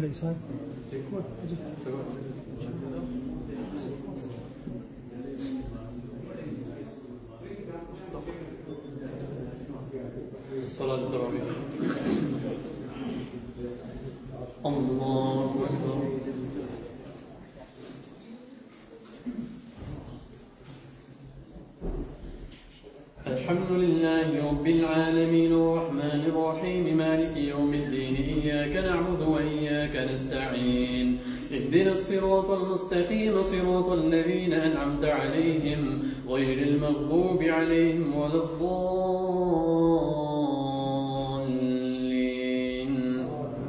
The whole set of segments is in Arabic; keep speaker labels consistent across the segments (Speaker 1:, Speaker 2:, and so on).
Speaker 1: فيصل.
Speaker 2: صلاة التراويح. الله أكبر. الحمد لله رب العالمين الرحمن الرحيم مالك يوم الدين إياك نعبد وإياك نستعين اهدنا الصراط المستقيم صراط الذين أنعمت عليهم غير المغضوب عليهم ولا الضالين.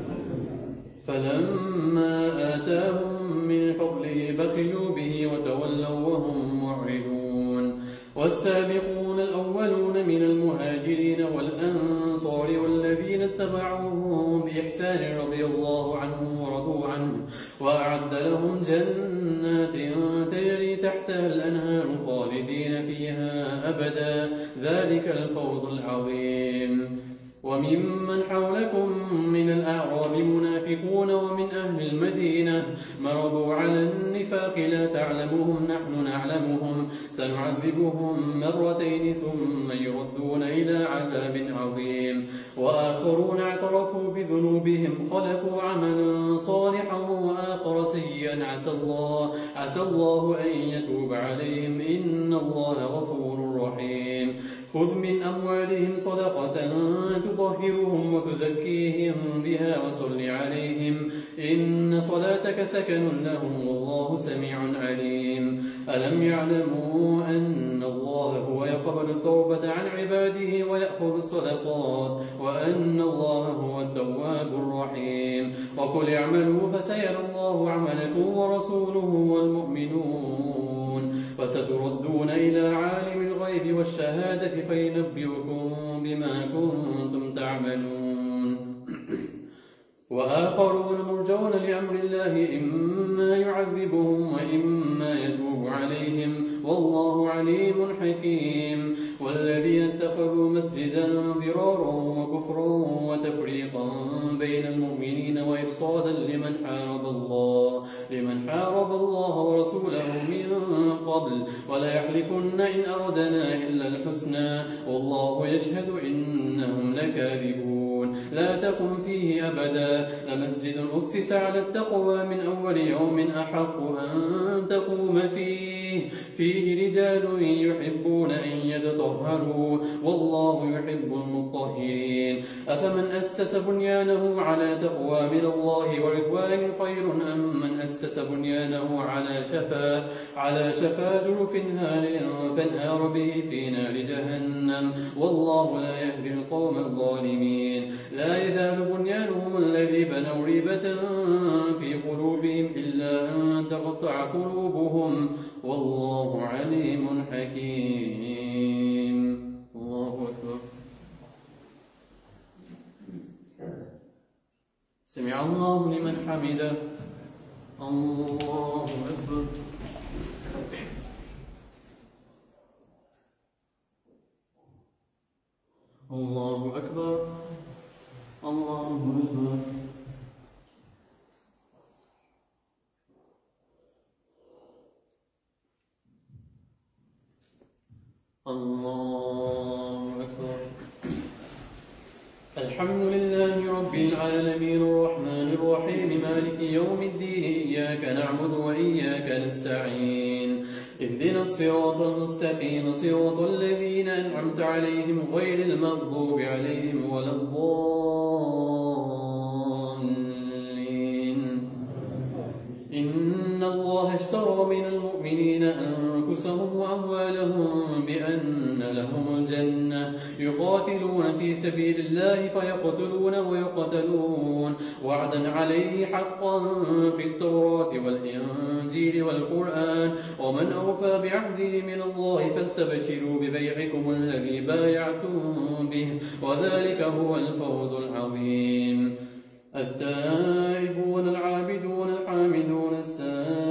Speaker 2: فلما آتاهم من فضله بخلوا به وتولوا وهم معرضون. والسابقون الأولون من المهاجرين والأنصار والذين اتبعوهم بإحسان رضي الله عنهم ورضوا عنه وأعد لهم جنات تجري تحتها الأنهار خالدين فيها أبدا ذلك الفوز العظيم. وممن حولكم من الأعراب منافقون ومن أهل المدينة مرضوا على النفاق لا تعلمهم نحن نعلمهم سنعذبهم مرتين ثم يردون إلى عذاب عظيم. وآخرون اعترفوا بذنوبهم خلقوا عملا صالحا وآخر سيئا عسى الله أن يتوب عليهم إن الله غفور رحيم. خذ من أموالهم صدقة تطهرهم وتزكيهم بها وصل عليهم إن صلاتك سكن لهم والله سميع عليم. ألم يعلموا أن الله هو يقبل التوبة عن عباده ويأخذ الصدقات وأن الله هو التواب الرحيم. وقل اعملوا فسيرى الله عملكم ورسوله والمؤمنون وستردون إلى عالم الغيب والشهادة فينبئكم بما كنتم تعملون. وآخرون مرجون لأمر الله إما يعذبهم وإما يتوب عليهم والله عليم حكيم. والذين اتخذوا مسجدا ضرارا وكفرا وتفريقا بين المؤمنين وإرصادا لمن حارب الله ورسوله من قبل وليحلفن إن أردنا إلا الحسنى والله يشهد إنهم لكاذبون. لا تقم فيه أبدا لمسجد أسس على التقوى من أول يوم أحق أن تقوم فيه رجال يحبون أن يتطهروا والله يحب المطهرين. أفمن أسس بنيانه على تقوى من الله ورضوان خير أم من أسس بنيانه على شفا جرف هار فانهار به في نار جهنم والله لا يهدي القوم الظالمين. لا يزال بنيانهم الذي بنوا ريبة في قلوبهم إلا أن تقطع قلوبهم والله عليم حكيم. الله أكبر. سمع الله لمن حمده. الله أكبر. الله أكبر. الله أكبر. الله أكبر. الحمد لله رب العالمين الرحمن الرحيم مالك يوم الدين إياك نعبد وإياك نستعين اهدنا الصراط المستقيم صراط الذين أنعمت عليهم غير المغضوب عليهم ولا الضالين. إن الله اشترى من المؤمنين أنفسهم وأموالهم بأن لهم الجنة يقاتلون في سبيل الله فيقتلون ويقتلون وعدا عليه حقا في التوراة والإنجيل والقرآن ومن أوفى بعهده من الله فاستبشروا ببيعكم الذي بايعتم به وذلك هو الفوز العظيم. التائبون العابدون الحامدون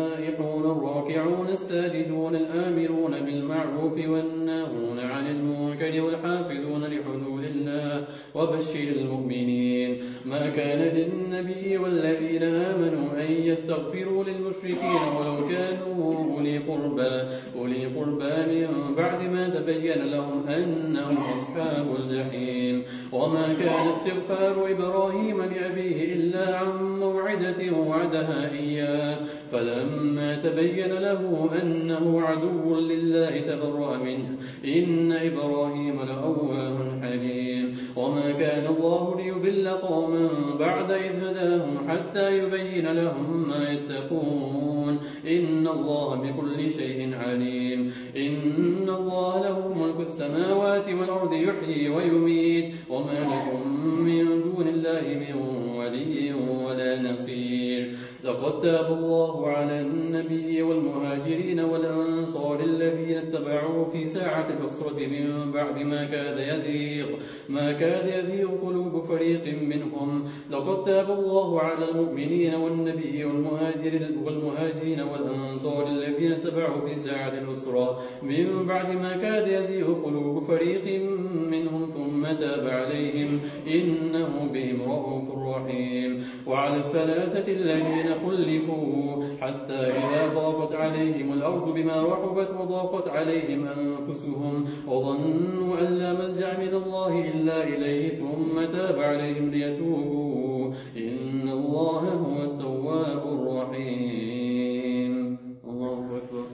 Speaker 2: السائحون الراكعون الساجدون الآمرون بالمعروف والناهون عن المنكر المنكر والحافظون لحدود الله وبشر المؤمنين. ما كان للنبي والذين آمنوا أن يستغفروا للمشركين ولو كانوا أولي قربى من بعد ما تبين لهم أنهم أصحاب الجحيم. وما كان استغفار إبراهيم لأبيه إلا عن موعدة وعدها إياه فلما تبين له أنه عدو لله تبرأ منه إن إبراهيم لأواه حليم. وما كان الله ليضل قوما بعد إذ هداهم حتى يبين لهم ما يتقون إن الله بكل شيء عليم. إن الله له ملك السماوات والأرض يحيي ويميت وما لكم من دون الله من ولي ولا نصير. لقد تاب الله على النبي والمهاجرين والأنصار الذين اتبعوه في ساعة العسرة من بعد ما كاد يزيغ قلوب فريق منهم. لقد تاب الله على المؤمنين والنبي والمهاجرين والأنصار الذين اتبعوه في ساعة العسرة من بعد ما كاد يزيغ قلوب فريق منهم ثم تاب عليهم إنه بهم رءوف رحيم. وعلى الثلاثة الذين خلفوا حتى إذا ضاقت عليهم الأرض بما رحبت وضاقت عليهم أنفسهم وظنوا أن لا ملجأ من الله إلا إليه ثم تاب عليهم ليتوبوا إن الله هو التواب الرحيم. الله أكبر.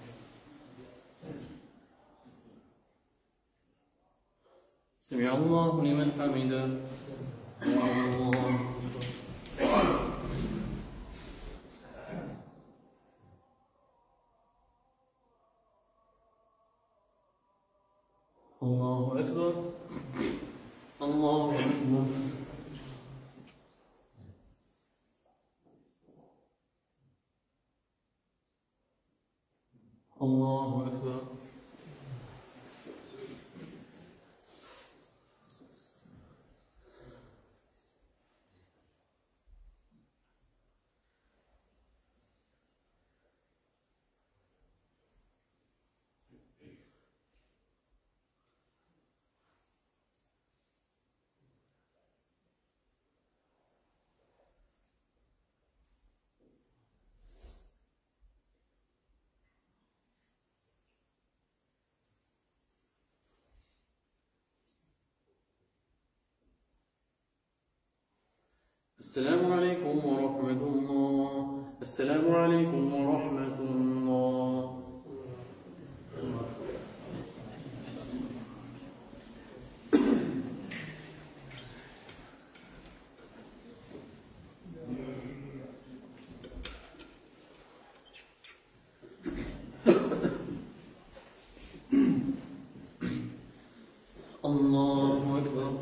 Speaker 2: سمع الله لمن حمده. الله أكبر. الله أكبر. الله أكبر. السلام عليكم ورحمة الله. السلام عليكم ورحمة الله. الله أكبر.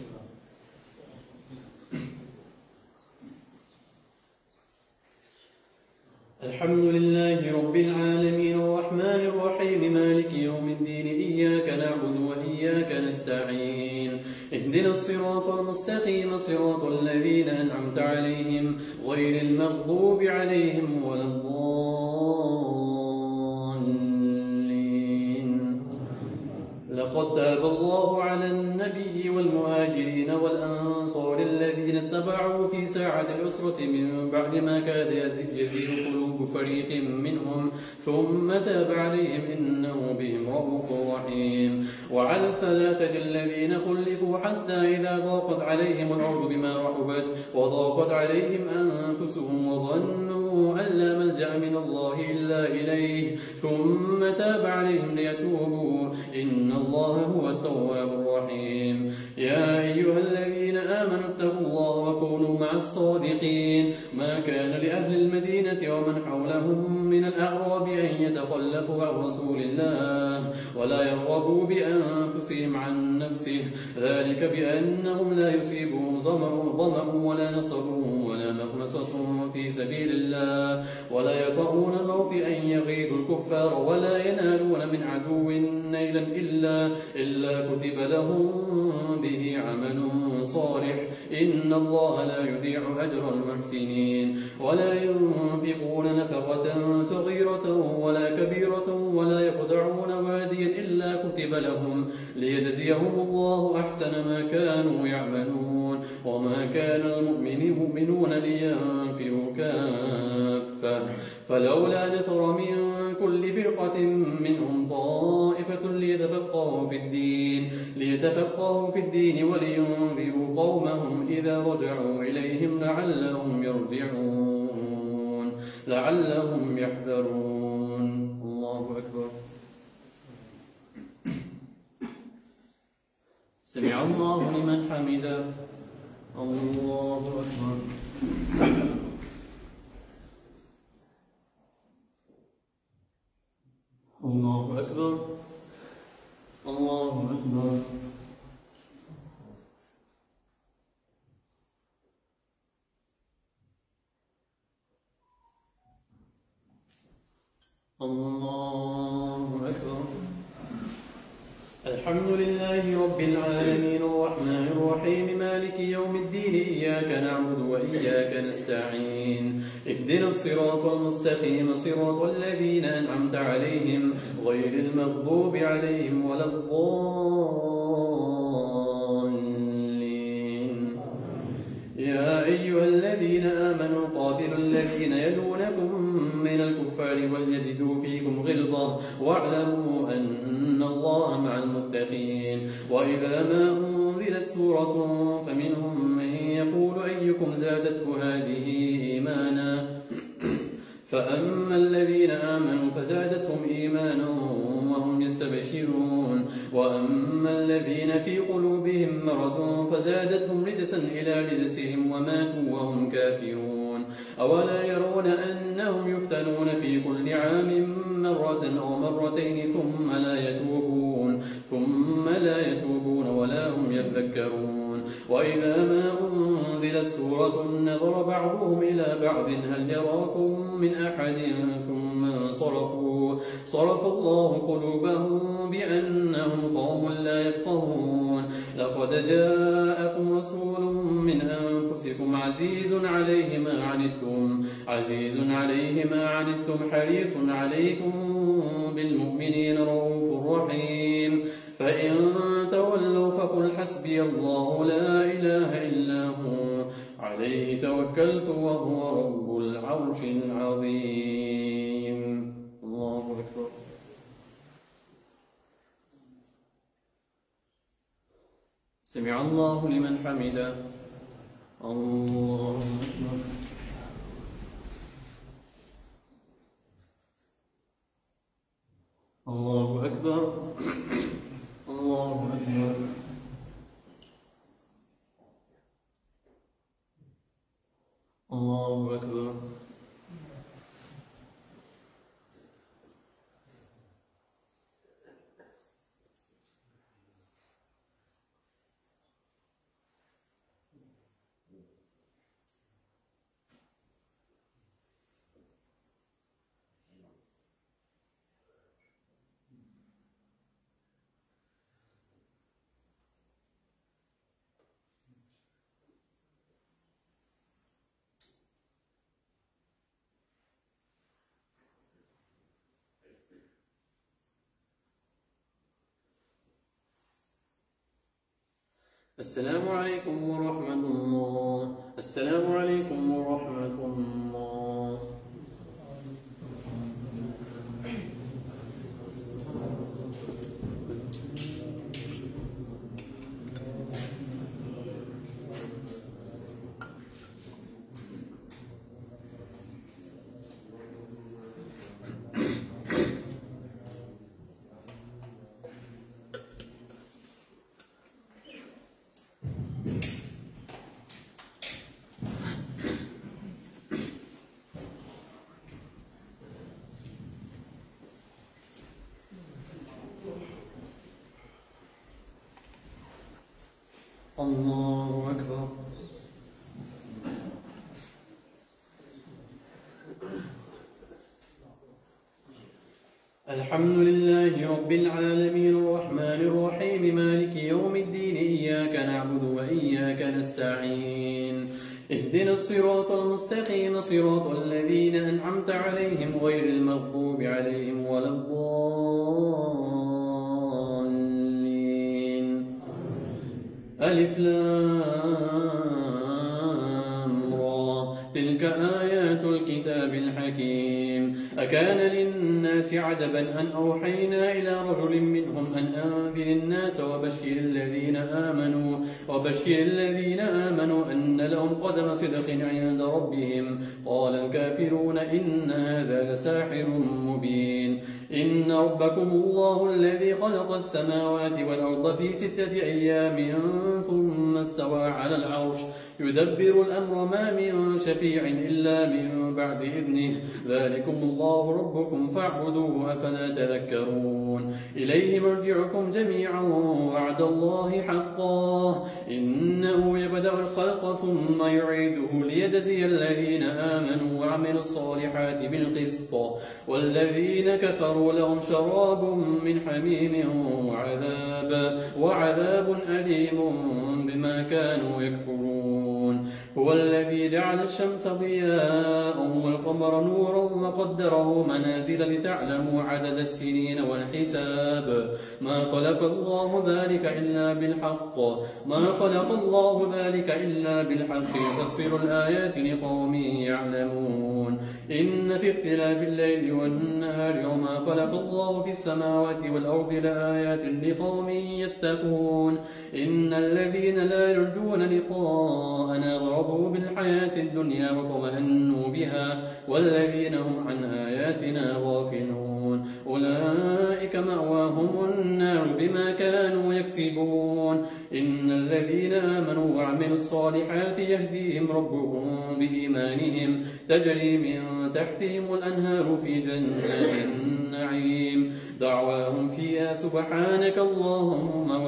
Speaker 2: الحمد لله رب العالمين الرحمن الرحيم مالك يوم الدين إياك نعبد وإياك نستعين اهدنا الصراط المستقيم صراط الذين أنعمت عليهم غير المغضوب عليهم ولا الضالين. لقد تاب الله على النبي والمهاجرين والأنصار الذين اتبعوا في ساعة العسرة من بعد ما كاد يزيغ قلوب فريق منهم ثم تاب عليهم إنه بهم رءوف رحيم. وعلى الثلاثة الذين خلفوا حتى إذا ضاقت عليهم الأرض بما رحبت وضاقت عليهم أنفسهم وظنوا أن لا ملجأ من الله إلا إليه ثم تاب عليهم ليتوبوا إن الله هو التواب الرحيم. يا أيها الذين آمنوا اتقوا الله وكونوا مع الصادقين. ما كان لأهل المدينة ومن حولهم من الأعراب أن يتخلفوا عن رسول الله ولا يرغبوا بأنفسهم عن نفسه ذلك بأنهم لا يصيبهم ظمأ ولا نصب ولا مخمصة في سبيل الله ولا يطؤون موطئا يغيظ الكفار ولا ينالون من عدو نيلا إلا كتب لهم به عمل صالح إن الله لا يضيع أجر المحسنين. ولا ينفقون نفقة صغيرة ولا كبيرة ولا يخدعون واديا إلا كتب لهم ليجزيهم الله أحسن ما كانوا يعملون. وما كان المؤمنون لينفروا كافة فلولا نفر من كل فرقة منهم طائفة ليتفقهوا في الدين ولينذروا قومهم إذا رجعوا إليهم لعلهم يحذرون. الله أكبر. سمع الله لمن حمده. الله أكبر. الله أكبر. الله أكبر. الله أكبر. الحمد لله رب العالمين الرحمن الرحيم مالك يوم الدين إياك نعبد وإياك نستعين اهدنا الصراط المستقيم صراط الذين أنعمت عليهم غير المغضوب عليهم ولا الضالين. يا أيها الذين آمنوا قاتلوا الذين يلونكم من الكفار وليجدوا فيكم غلظة واعلموا أن الله مع المتقين. وإذا ما أنزلت سورة فمنهم من يقول أيكم زادته هذه إيمانا فأما الذين آمنوا فزادتهم إيمانا وهم يستبشرون وأما الذين في قلوبهم مرض فزادتهم رجسا إلى رجسهم وماتوا وهم كافرون. أولا يرون أنهم يفتنون في كل عام مرة أو مرتين ثم لا يتوبون ولا هم يذكرون. وإذا ما أنزلت سورة نظر بعضهم إلى بعض هل يراكم من أحد ثم صرف الله قلوبهم بأنهم قوم لا يفقهون. لقد جاءكم رسول من أنفسكم عزيز عليه ما عنتم حريص عليكم بالمؤمنين رؤوف رحيم. فإن تولوا فقل حسبي الله لا إله إلا هو عليه توكلت وهو رب العرش العظيم. الله أكبر. سمع الله لمن حمده. الله أكبر. الله أكبر. الله أكبر. الله أكبر. السلام عليكم ورحمة الله. السلام عليكم ورحمة الله. الله أكبر. الحمد لله رب العالمين الرحمن الرحيم مالك يوم الدين إياك نعبد وإياك نستعين اهدنا الصراط المستقيم صراط الذين أنعمت عليهم غير المغضوب عليهم ولا الضالين. ألف لام را تلك آيات الكتاب الحكيم أكان للناس عجبا أن أوحينا إلى رجل منهم أن أنذر الناس وبشر الذين آمنوا أن لهم قدم صدق عند ربهم قال الكافرون إن هذا لساحر مبين إن ربكم الله الذي خلق السماوات والأرض في 6 أيام ثم استوى على العرش يدبر الأمر ما من شفيع إلا من بعد إذنه ذلكم الله ربكم فاعبدوه أفلا تذكرون إليه مرجعكم جميعا وعد الله حقا إنه يبدأ الخلق ثم يعيده ليجزي الذين آمنوا وعملوا الصالحات بالقسط والذين كفروا لهم شراب من حميم وعذاب أليم بما كانوا يكفرون هو الذي جعل الشمس ضياء والقمر نورا وقدره منازل لتعلموا عدد السنين والحساب ما خلق الله ذلك إلا بالحق يفسر الآيات لقوم يعلمون إن في اختلاف الليل والنهار وما خلق الله في السماوات والأرض لآيات لقوم يتقون إن الذين لا يرجون لقاءنا ورضوا بالحياة الدنيا وطمأنوا بها والذين هم عن آياتنا غافلون أولئك مأواهم النار بما كانوا يكسبون إن الذين آمنوا وعملوا الصالحات يهديهم ربهم بإيمانهم تجري من تحتهم الأنهار في جنات النعيم دعواهم فيها سبحانك اللهم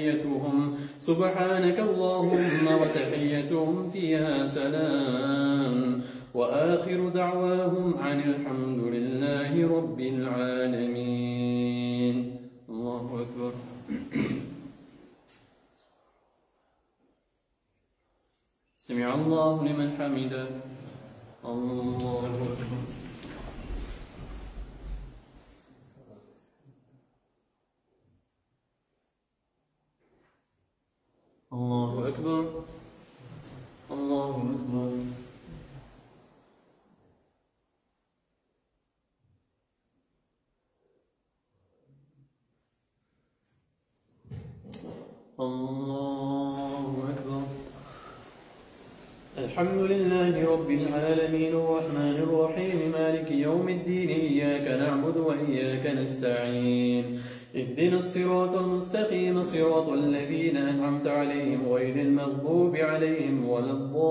Speaker 2: وتحيتهم فيها سلام وآخر دعواهم عن الحمد لله رب العالمين. الله أكبر. سمع الله لمن حمده. الله أكبر. الله أكبر. الله أكبر. الله أكبر. الحمد لله رب العالمين الرحمن الرحيم مالك يوم الدين إياك نعبد وإياك نستعين اهدنا الصراط المستقيم صراط الذين أنعمت عليهم غير المغضوب عليهم ولا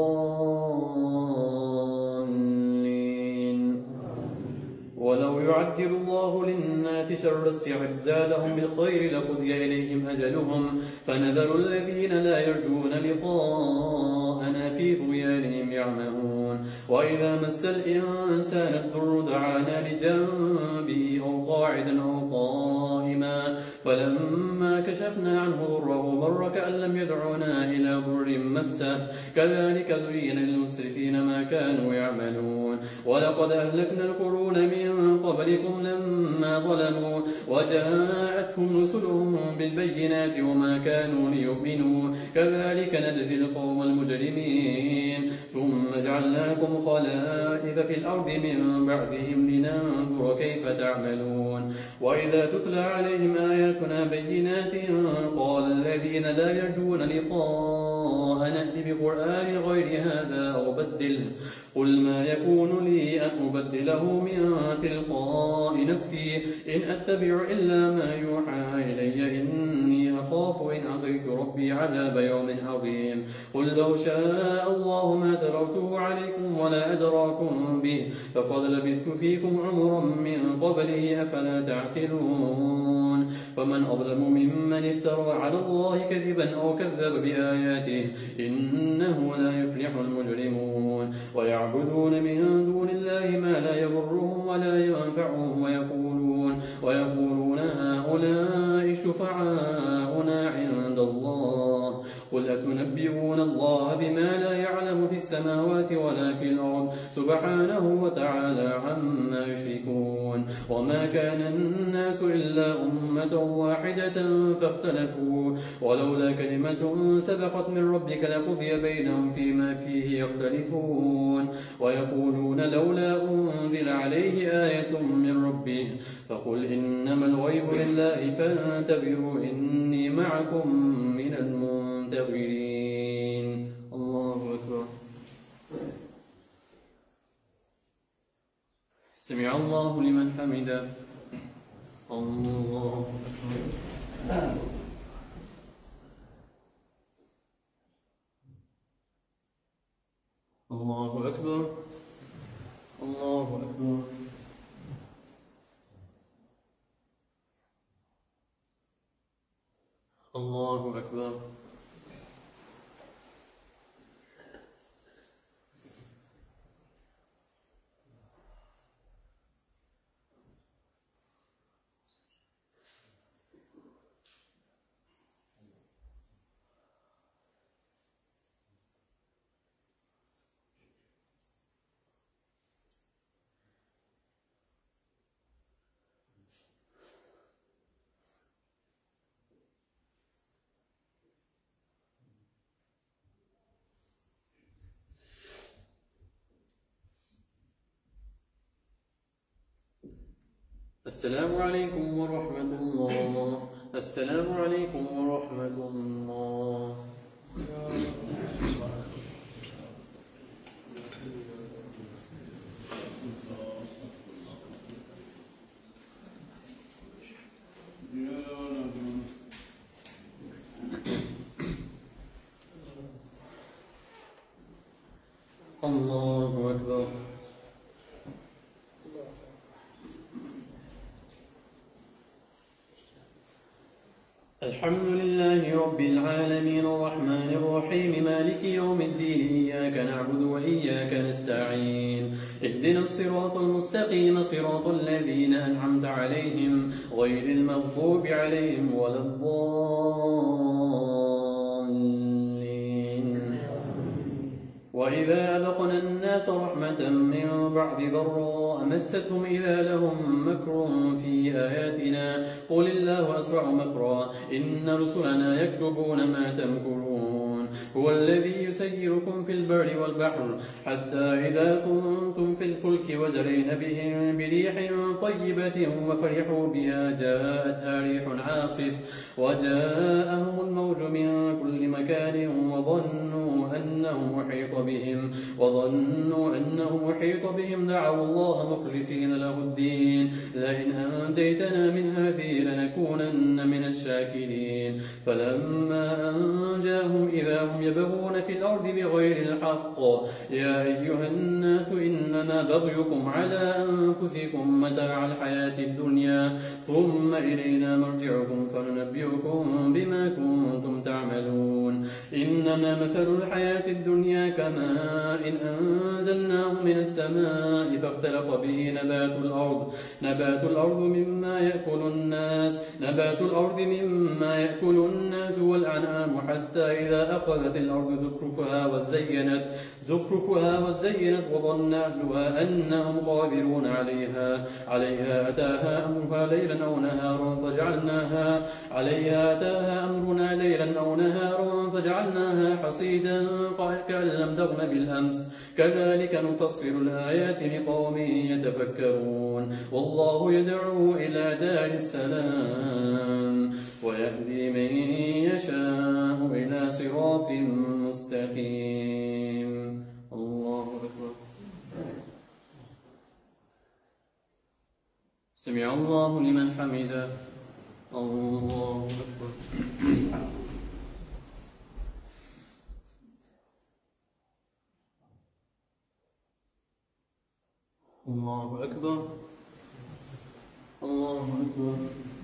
Speaker 2: الضالين. ولو يعجل الله للناس شر استعجالهم بالخير لقضي إليهم أجلهم فنذر الذين لا يرجون لقاءنا في طغيانهم يعمهون. وإذا مس الإنسان الضر دعانا لجنبه أو قاعدا أو قائما فلما كشفنا عنه ضره مر كأن لم يدعنا إلى ضر مسه كذلك زين للمسرفين ما كانوا يعملون. ولقد أهلكنا القرون من قبلكم لما ظلموا وجاءتهم رسلهم بالبينات وما كانوا ليؤمنوا كذلك نجزي القوم المجرمين. ثم جعلناكم خلائف في الأرض من بعدهم لننظر كيف تعملون. وإذا تتلى عليهم آياتنا بينات قال الذين لا يرجون لقاء نأتي بقرآن غير هذا أو بدله قل ما يكون لي أن أبدله من تلقاء نفسي إن أتبع إلا ما يوحى إلي إني أخاف إن عصيت ربي عذاب يوم عظيم. قل لو شاء الله ما تلوته عليكم ولا أدراكم به فقد لبثت فيكم عمرا من قبله أفلا تعقلون. فمن أظلم ممن افترى على الله كذبا أو كذب بآياته إنه لا يفلح المجرمون. ويعبدون من دون الله ما لا يضرهم ولا ينفعهم ويقولون هؤلاء شفعاؤنا عند الله قل أتنبئون الله بما لا يعلم في السماوات ولا في الأرض سبحانه وتعالى عما يشركون. وما كان الناس إلا أمة واحدة فاختلفوا ولولا كلمة سبقت من ربك لقضي بينهم فيما فيه يختلفون. ويقولون لولا أنزل عليه آية من ربه فقل إنما الغيب لله فانتظروا إني معكم من المنتظرين. الله أكبر. سمع الله لمن حمده. الله أكبر. الله أكبر. الله أكبر. الله أكبر. السلام عليكم ورحمة الله. السلام عليكم ورحمة الله. الله أكبر. الحمد لله رب العالمين الرحمن الرحيم مالك يوم الدين إياك نعبد وإياك نستعين اهدنا الصراط المستقيم صراط الذين أنعمت عليهم غير المغضوب عليهم ولا الضالين. وإذا أذقنا الناس رحمة من بعد ضراء مستهم إذا لهم مكر في آياتنا قل الله أسرع مكرا إن رسلنا يكتبون ما تمكرون. هو الذي يسيركم في البر والبحر حتى إذا كنتم في الفلك وجرين بهم بريح طيبة وفرحوا بها جاءتها ريح عاصف وجاءهم الموج من كل مكان وظنوا أنه محيط بهم دعوا الله مخلصين له الدين لئن أنجيتنا من هذه لنكونن من الشاكرين. فلما أنجاهم إذا هم يبغون في الأرض بغير الحق يا أيها الناس إنما بغيكم على أنفسكم متاع الحياة الدنيا ثم إلينا مرجعكم فننبئكم بما كنتم تعملون. إنما مثل الحياة الدنيا كماء إن أنزلناه من السماء فاختلط به نبات الأرض مما يأكل الناس والأنعام حتى إذا أخذت الأرض زخرفها وزينت وظن أهلها أنهم قادرون عليها أتاها أمرنا ليلا أو نهارا فجعلناها حصيدا كأن لم تغن بالأمس كذلك نفصل الآيات لقوم يتفكرون. والله يدعو إلى دار السلام ويهدي من يشاء إلى صراط مستقيم. الله أكبر. سمع الله لمن حمده. الله أكبر. الله أكبر. الله أكبر.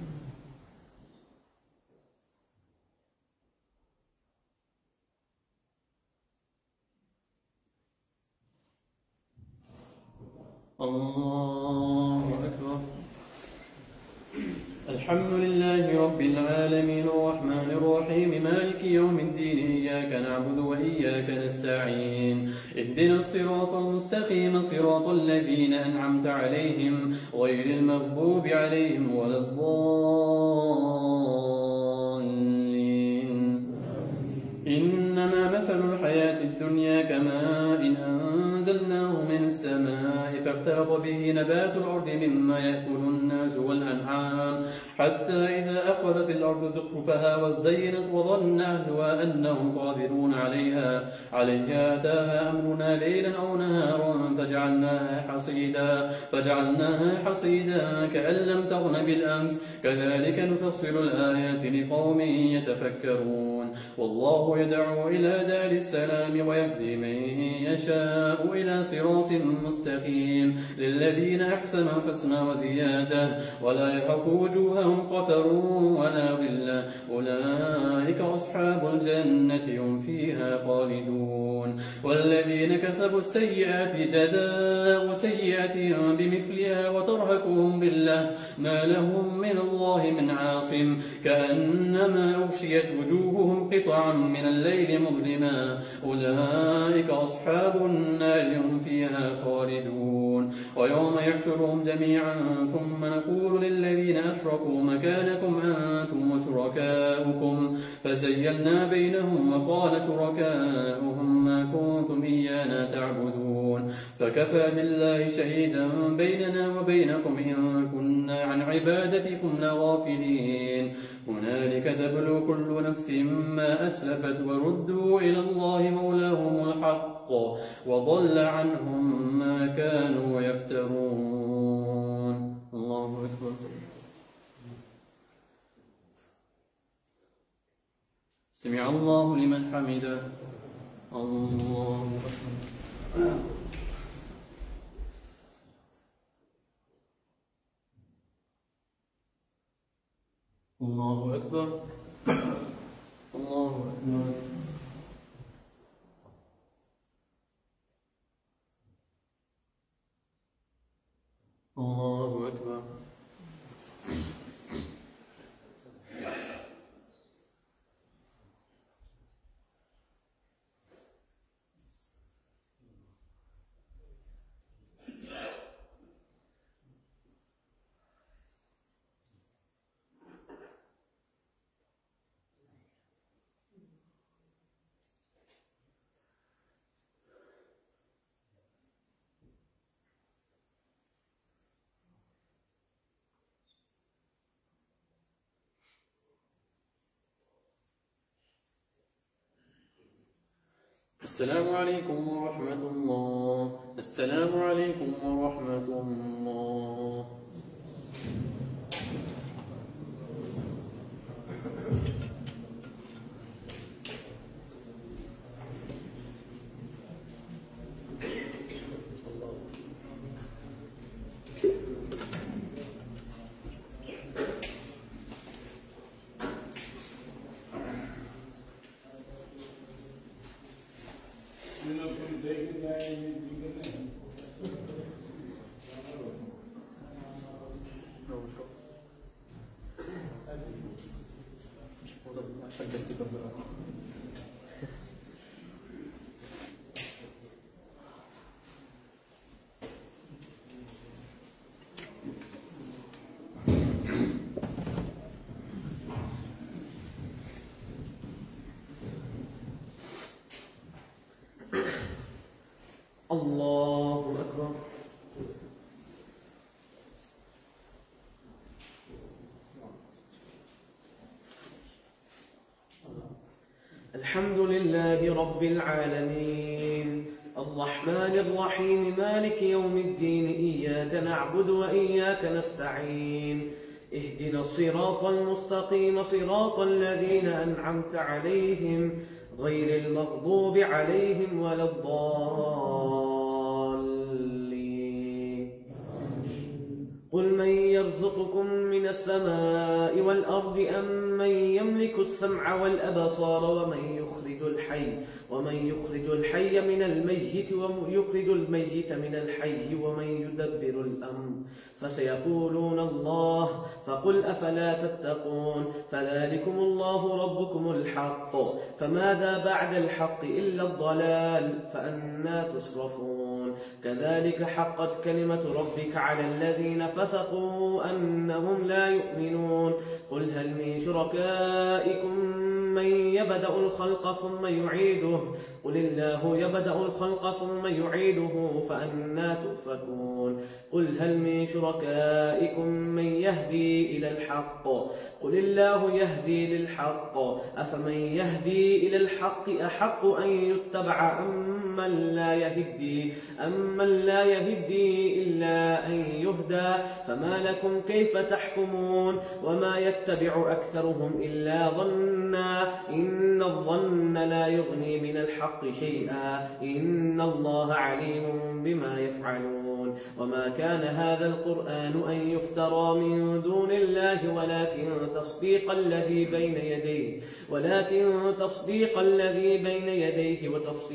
Speaker 2: الله أكبر. الحمد لله رب العالمين الرحمن الرحيم الرحيم مالك يوم الدين إياك نعبد وإياك نستعين اهدنا الصراط المستقيم صراط الذين أنعمت عليهم غير المغضوب عليهم ولا الضالين. إنما مثل الحياة الدنيا كماء أنزلناه من السماء فاختلط به نبات الأرض مما يأكل الناس والأنعام حتى إذا أخذت الأرض زخرفها وزينت وظن أهلها أنهم قادرون عليها أتاها أمرنا ليلا أو نهارا فجعلناها حصيدا كأن لم تغن بالأمس كذلك نفصل الآيات لقوم يتفكرون. والله يدعو إلى دار السلام ويهدي من يشاء إلى صراط مستقيم للذين أحسنوا الحسنى وزيادة ولا يحق وجوههم قتر ولا ظلة أولئك أصحاب الجنة هم فيها خالدون. والذين كسبوا السيئات جزاء سيئة بمثلها وترهقهم بالله ما لهم من الله من عاصم كأنما أغشيت وجوههم قطعا من الليل مظلما أولئك أصحاب النار هم فيها خالدون. ويوم يحشرهم جميعا ثم نقول للذين أشركوا مكانكم أنتم وشركاؤكم فزيلنا بينهم وقال شركاؤهم ما كنتم إيانا تعبدون فكفى بالله شهيدا بيننا وبينكم إن كنا عن عبادتكم لغافلين. هنالك تبلو كل نفس ما أسلفت وردوا إلى الله مولاهم الحق وضل عنهم ما كانوا يفترون. الله أكبر. سمع الله لمن حمده. الله أكبر. الله أكبر. الله أكبر. الله أكبر. السلام عليكم ورحمة الله. السلام عليكم ورحمة الله. الله أكبر.
Speaker 1: الحمد لله رب العالمين الرحمن الرحيم مالك يوم الدين إياك نعبد وإياك نستعين اهدنا الصراط المستقيم صراط الذين أنعمت عليهم غير المغضوب عليهم ولا الضالين. قل من يرزقكم من السماء والأرض أم من يملك السمع والأبصار ومن يخرج الحي من الميت ويخرج الميت من الحي ومن يدبر الأمر فسيقولون الله فقل أفلا تتقون فذلكم الله ربكم الحق فماذا بعد الحق إلا الضلال فأنى تصرفون كذلك حقت كلمة ربك على الذين فسقوا أنهم لا يؤمنون قل هل من شركائكم من يبدأ الخلق ثم يعيده قل الله يبدأ الخلق ثم يعيده فأنى تؤفكون قل هل من شركائكم من يهدي إلى الحق قل الله يهدي للحق أفمن يهدي إلى الحق أحق أن يتبع أمن لا يهدي إلا أن يهدى فما لكم كيف تحكمون وما يتبع أكثرهم إلا ظنا إن الظن لا يغني من الحق شيئا إن الله عليم بما يفعلون وما كان هذا القرآن أن يفترى من دون الله ولكن تصديق الذي بين يديه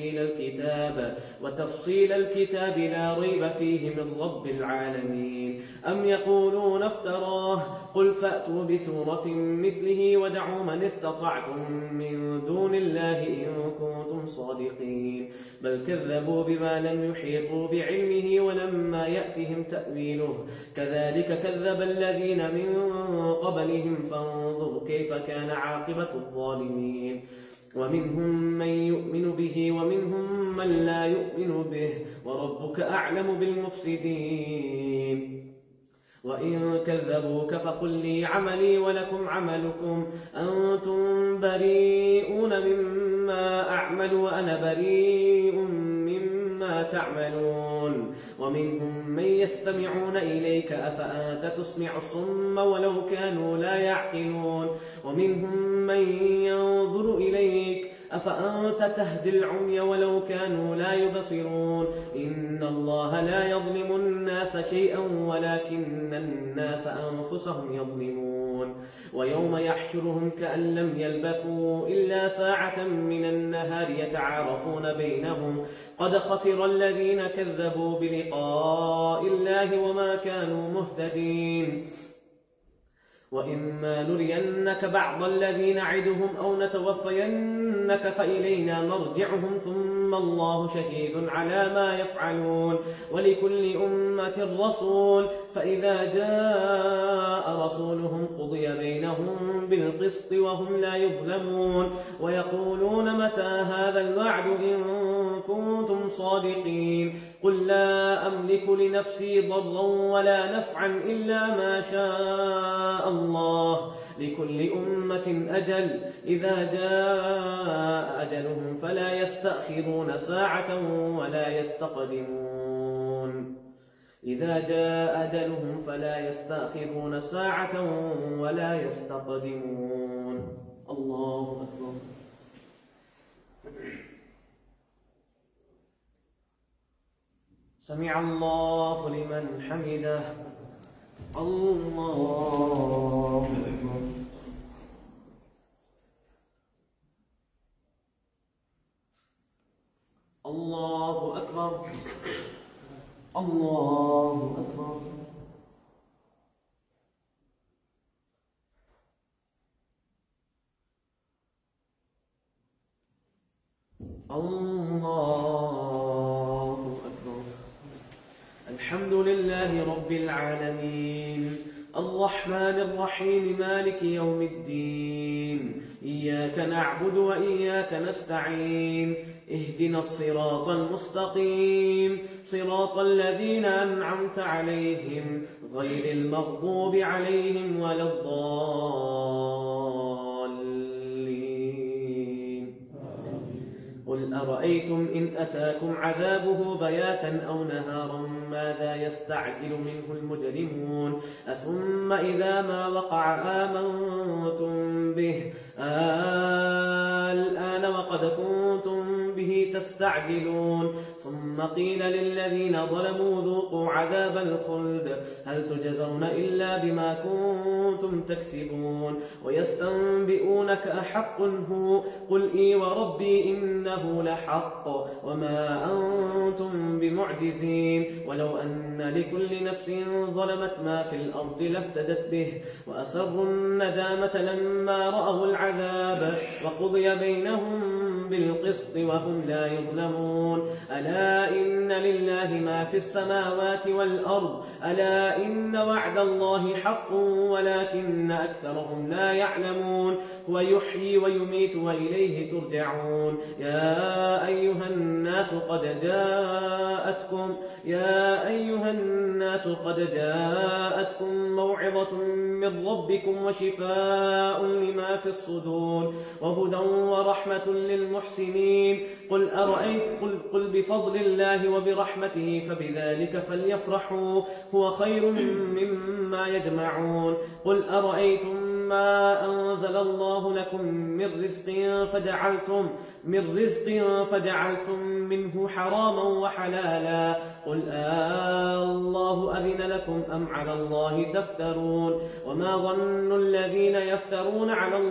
Speaker 1: وتفصيل الكتاب لا ريب فيه من رب العالمين أم يقولون افتراه قل فأتوا بسورة مثله ودعوا من استطعتم من دون الله إن كنتم صادقين بل كذبوا بما لم يحيطوا بعلمه ولما يأتهم تأويله كذلك كذب الذين من قبلهم فانظر كيف كان عاقبة الظالمين ومنهم من يؤمن به ومنهم من لا يؤمن به وربك أعلم بالمفسدين وإن كذبوك فقل لي عملي ولكم عملكم أنتم بريئون مما أعمل وأنا بريء مما تعملون ومنهم من يستمعون إليك أفأنت تسمع الصم ولو كانوا لا يعقلون ومنهم من ينظر إليك أفأنت تهدي العمي ولو كانوا لا يبصرون إن الله لا يظلم الناس شيئا ولكن الناس أنفسهم يظلمون ويوم يحشرهم كأن لم يلبثوا إلا ساعة من النهار يتعارفون بينهم قد خسر الذين كذبوا بلقاء الله وما كانوا مهتدين وإما نرينك بعض الذي نعدهم أو نتوفينك فإلينا مرجعهم ثم الله شهيد على ما يفعلون ولكل أمة رسول فإذا جاء رسولهم قضي بينهم بالقسط وهم لا يظلمون ويقولون متى هذا الوعد إن كنتم صادقين قل لا أملك لنفسي ضرا ولا نفعا إلا ما شاء الله لكل أمة أجل إذا جاء أجلهم فلا يستأخرون ساعة ولا يستقدمون إذا جاء أجلهم فلا يستأخرون ساعة ولا يستقدمون الله أكبر سمع الله لمن حمده الله أكبر الله أكبر الله أكبر الله أكبر الحمد لله رب العالمين الرحمن الرحيم مالك يوم الدين إياك نعبد وإياك نستعين اهدنا الصراط المستقيم صراط الذين أنعمت عليهم غير المغضوب عليهم ولا الضالين قل أرأيتم إن أتاكم عذابه بياتا أو نهارا ماذا يستعجل منه المجرمون أثم إذا ما وقع آمنتم به الآن وقد كنتم به به تستعجلون ثم قيل للذين ظلموا ذوقوا عذاب الخلد هل تجزون إلا بما كنتم تكسبون ويستنبئونك أحق هو قل إي وربي إنه لحق وما أنتم بمعجزين ولو أن لكل نفس ظلمت ما في الأرض لافتدت به وأسروا الندامة لما رأوا العذاب وقضي بينهم بالقسط وهم لا يظلمون ألا إن لله ما في السماوات والأرض ألا إن وعد الله حق ولكن أكثرهم لا يعلمون هو يحيي ويميت وإليه ترجعون يا أيها الناس قد جاءتكم موعظة من ربكم وشفاء لما في الصدور وهدى ورحمة للمحسنين قل بفضل الله وبرحمته فبذلك فليفرحوا هو خير مما يجمعون قل أرأيتم ما أنزل الله لكم من رزق فجعلتم منه حراما وحلالا قل الله أذن لكم أم على الله تفترون وما ظن الذين يفترون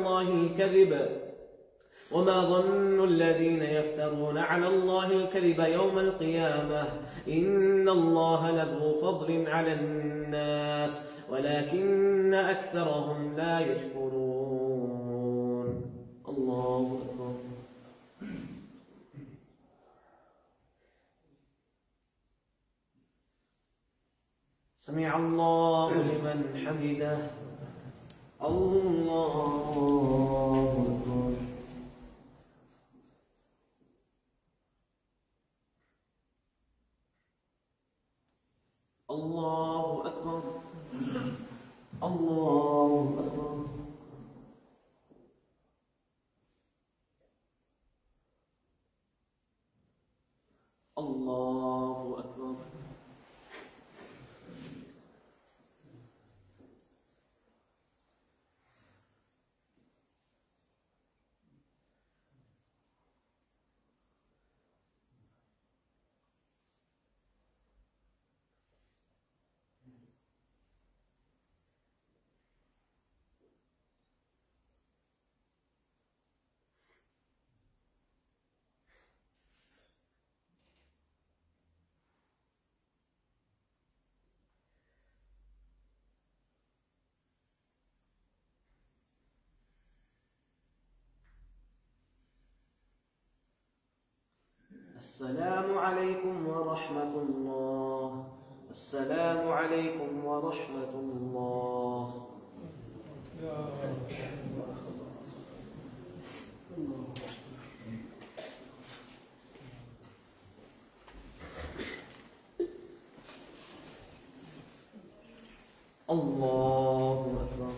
Speaker 1: على الله الكذب يوم القيامة إن الله لذو فضل على الناس ولكن أكثرهم لا يشكرون الله أكبر سمع الله لمن حمده الله أكبر الله أكبر الله أكبر الله أكبر السلام عليكم ورحمة الله السلام عليكم ورحمة الله الله أكبر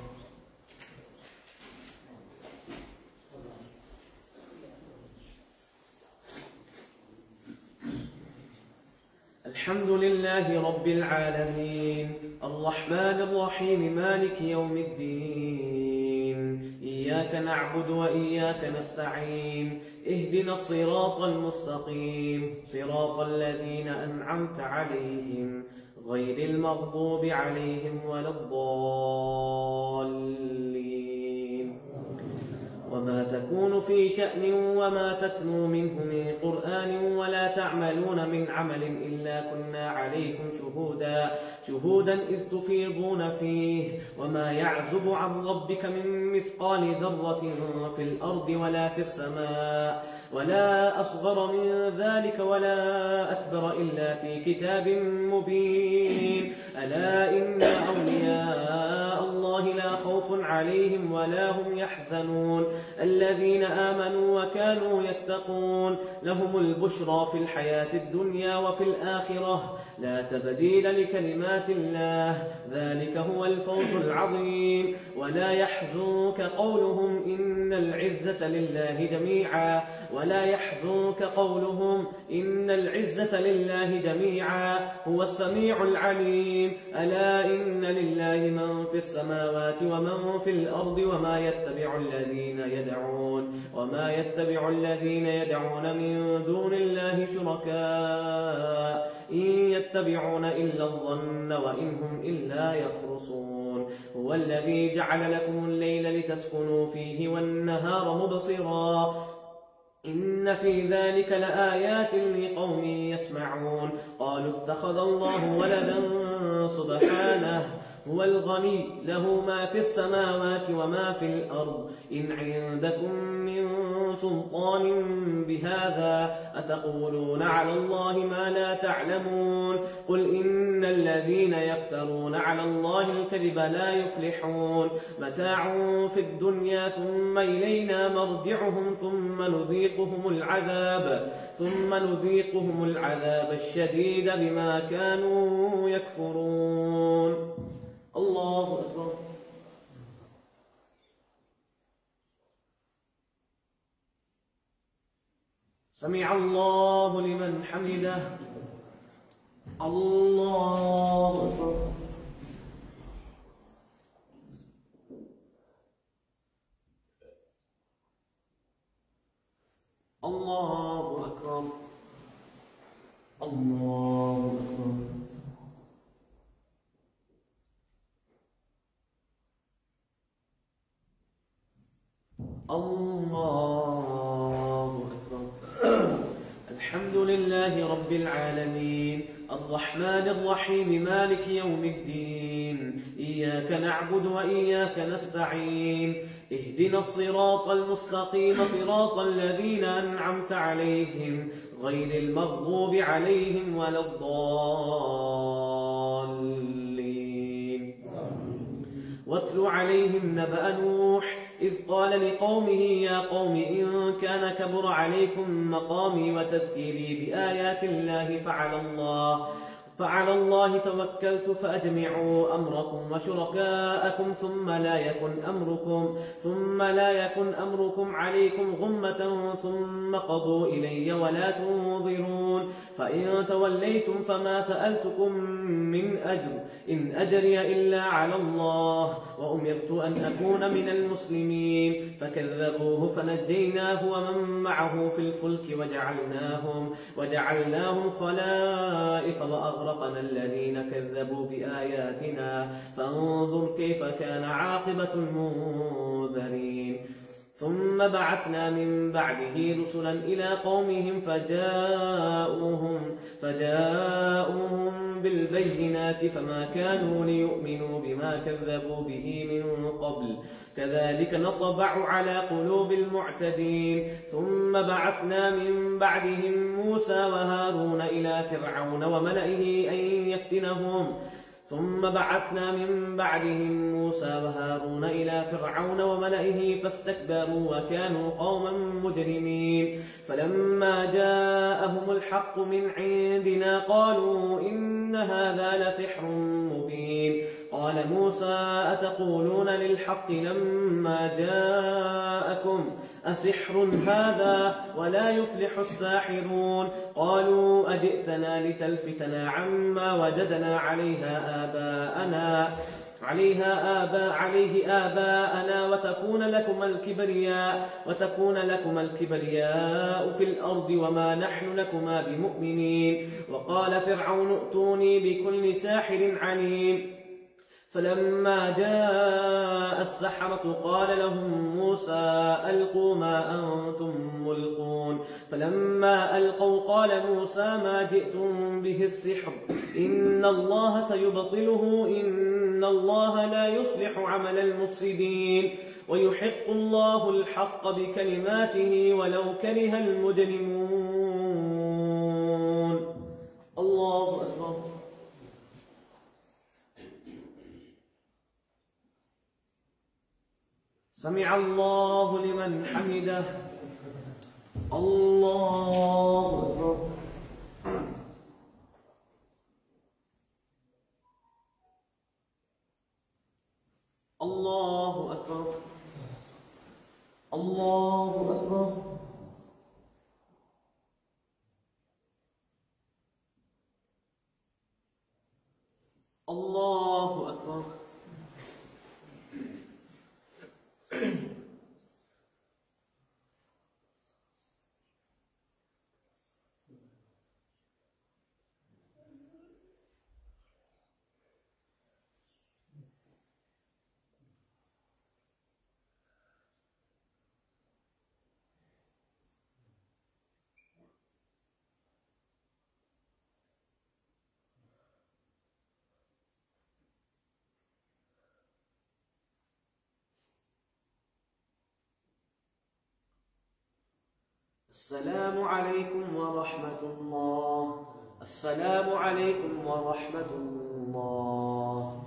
Speaker 1: الحمد لله رب العالمين الرحمن الرحيم مالك يوم الدين إياك نعبد وإياك نستعين اهدنا الصراط المستقيم صراط الذين أنعمت عليهم غير المغضوب عليهم ولا الضالين وما تكون في شأن وما تتلو منه من قرآن ولا تعملون من عمل إلا كنا عليكم شهودا إذ تفيضون فيه وما يعزب عن ربك من مثقال ذرة في الأرض ولا في السماء ولا أصغر من ذلك ولا أكبر إلا في كتاب مبين ألا إن أولياء الله لا خوف عليهم ولا هم يحزنون الذين آمنوا وكانوا يتقون لهم البشرى في الحياة الدنيا وفي الآخرة لا تبديل لكلمات الله ذلك هو الفوز العظيم ولا يحزنك قولهم إن العزة لله جميعا ولا يحزنك قولهم إن العزة لله جميعا هو السميع العليم العالمين. ألا إن لله من في السماوات ومن في الأرض وما يتبع الذين يدعون من دون الله شركاء إن يتبعون إلا الظن وإن هم إلا يخرصون. هو الذي جعل لكم الليل لتسكنوا فيه والنهار مبصرا إن في ذلك لآيات لقوم يسمعون. قالوا اتخذ الله ولدا سبحانه هو الغني له ما في السماوات وما في الأرض إن عندكم من سلطان بهذا أتقولون على الله ما لا تعلمون. قل إن الذين يفترون على الله الكذب لا يفلحون. متاع في الدنيا ثم إلينا مرجعهم ثم نذيقهم العذاب الشديد بما كانوا يكفرون. الله أكبر. سمع الله لمن حمده. الله أكبر. الله أكبر. الله أكبر. الله أكبر. الحمد لله رب العالمين الرحمن الرحيم مالك يوم الدين إياك نعبد وإياك نستعين اهدنا الصراط المستقيم صراط الذين أنعمت عليهم غير المغضوب عليهم ولا الضالين. واتل عليهم نبأ نوح إذ قال لقومه يا قوم إن كان كبر عليكم مقامي وتذكيري بآيات الله فعلى الله توكلت فأجمعوا أمركم وشركاءكم ثم لا يكن أمركم عليكم غمة ثم قضوا إلي ولا تنظرون. فإن توليتم فما سألتكم من أجر إن أجري إلا على الله وأمرت أن أكون من المسلمين. فكذبوه فنجيناه ومن معه في الفلك وجعلناهم خلائف وأغرقنا الذين كذبوا بآياتنا فانظر كيف كان عاقبة المنذرين. ثم بعثنا من بعده رسلا إلى قومهم فجاءوهم بالبينات فما كانوا ليؤمنوا بما كذبوا به من قبل كذلك نطبع على قلوب المعتدين. ثم بعثنا من بعدهم موسى وهارون إلى فرعون وملئه فاستكبروا وكانوا قوما مجرمين. فلما جاءهم الحق من عندنا قالوا إن هذا لسحر مبين. قال موسى أتقولون للحق لما جاءكم أسحر هذا ولا يفلح الساحرون. قالوا أجئتنا لتلفتنا عما وجدنا عليه آباءنا وتكون لكما الكبرياء في الأرض وما نحن لكما بمؤمنين. وقال فرعون ائتوني بكل ساحر عليم. فلما جاء السحرة قال لهم موسى ألقوا ما أنتم ملقون. فلما ألقوا قال موسى ما جئتم به السحر إن الله سيبطله إن الله لا يصلح عمل المفسدين ويحق الله الحق بكلماته ولو كره المجرمون. الله أكبر. سمع الله لمن حمده. الله أكبر. الله أكبر. الله أكبر. الله السلام عليكم ورحمة الله. السلام عليكم ورحمة الله.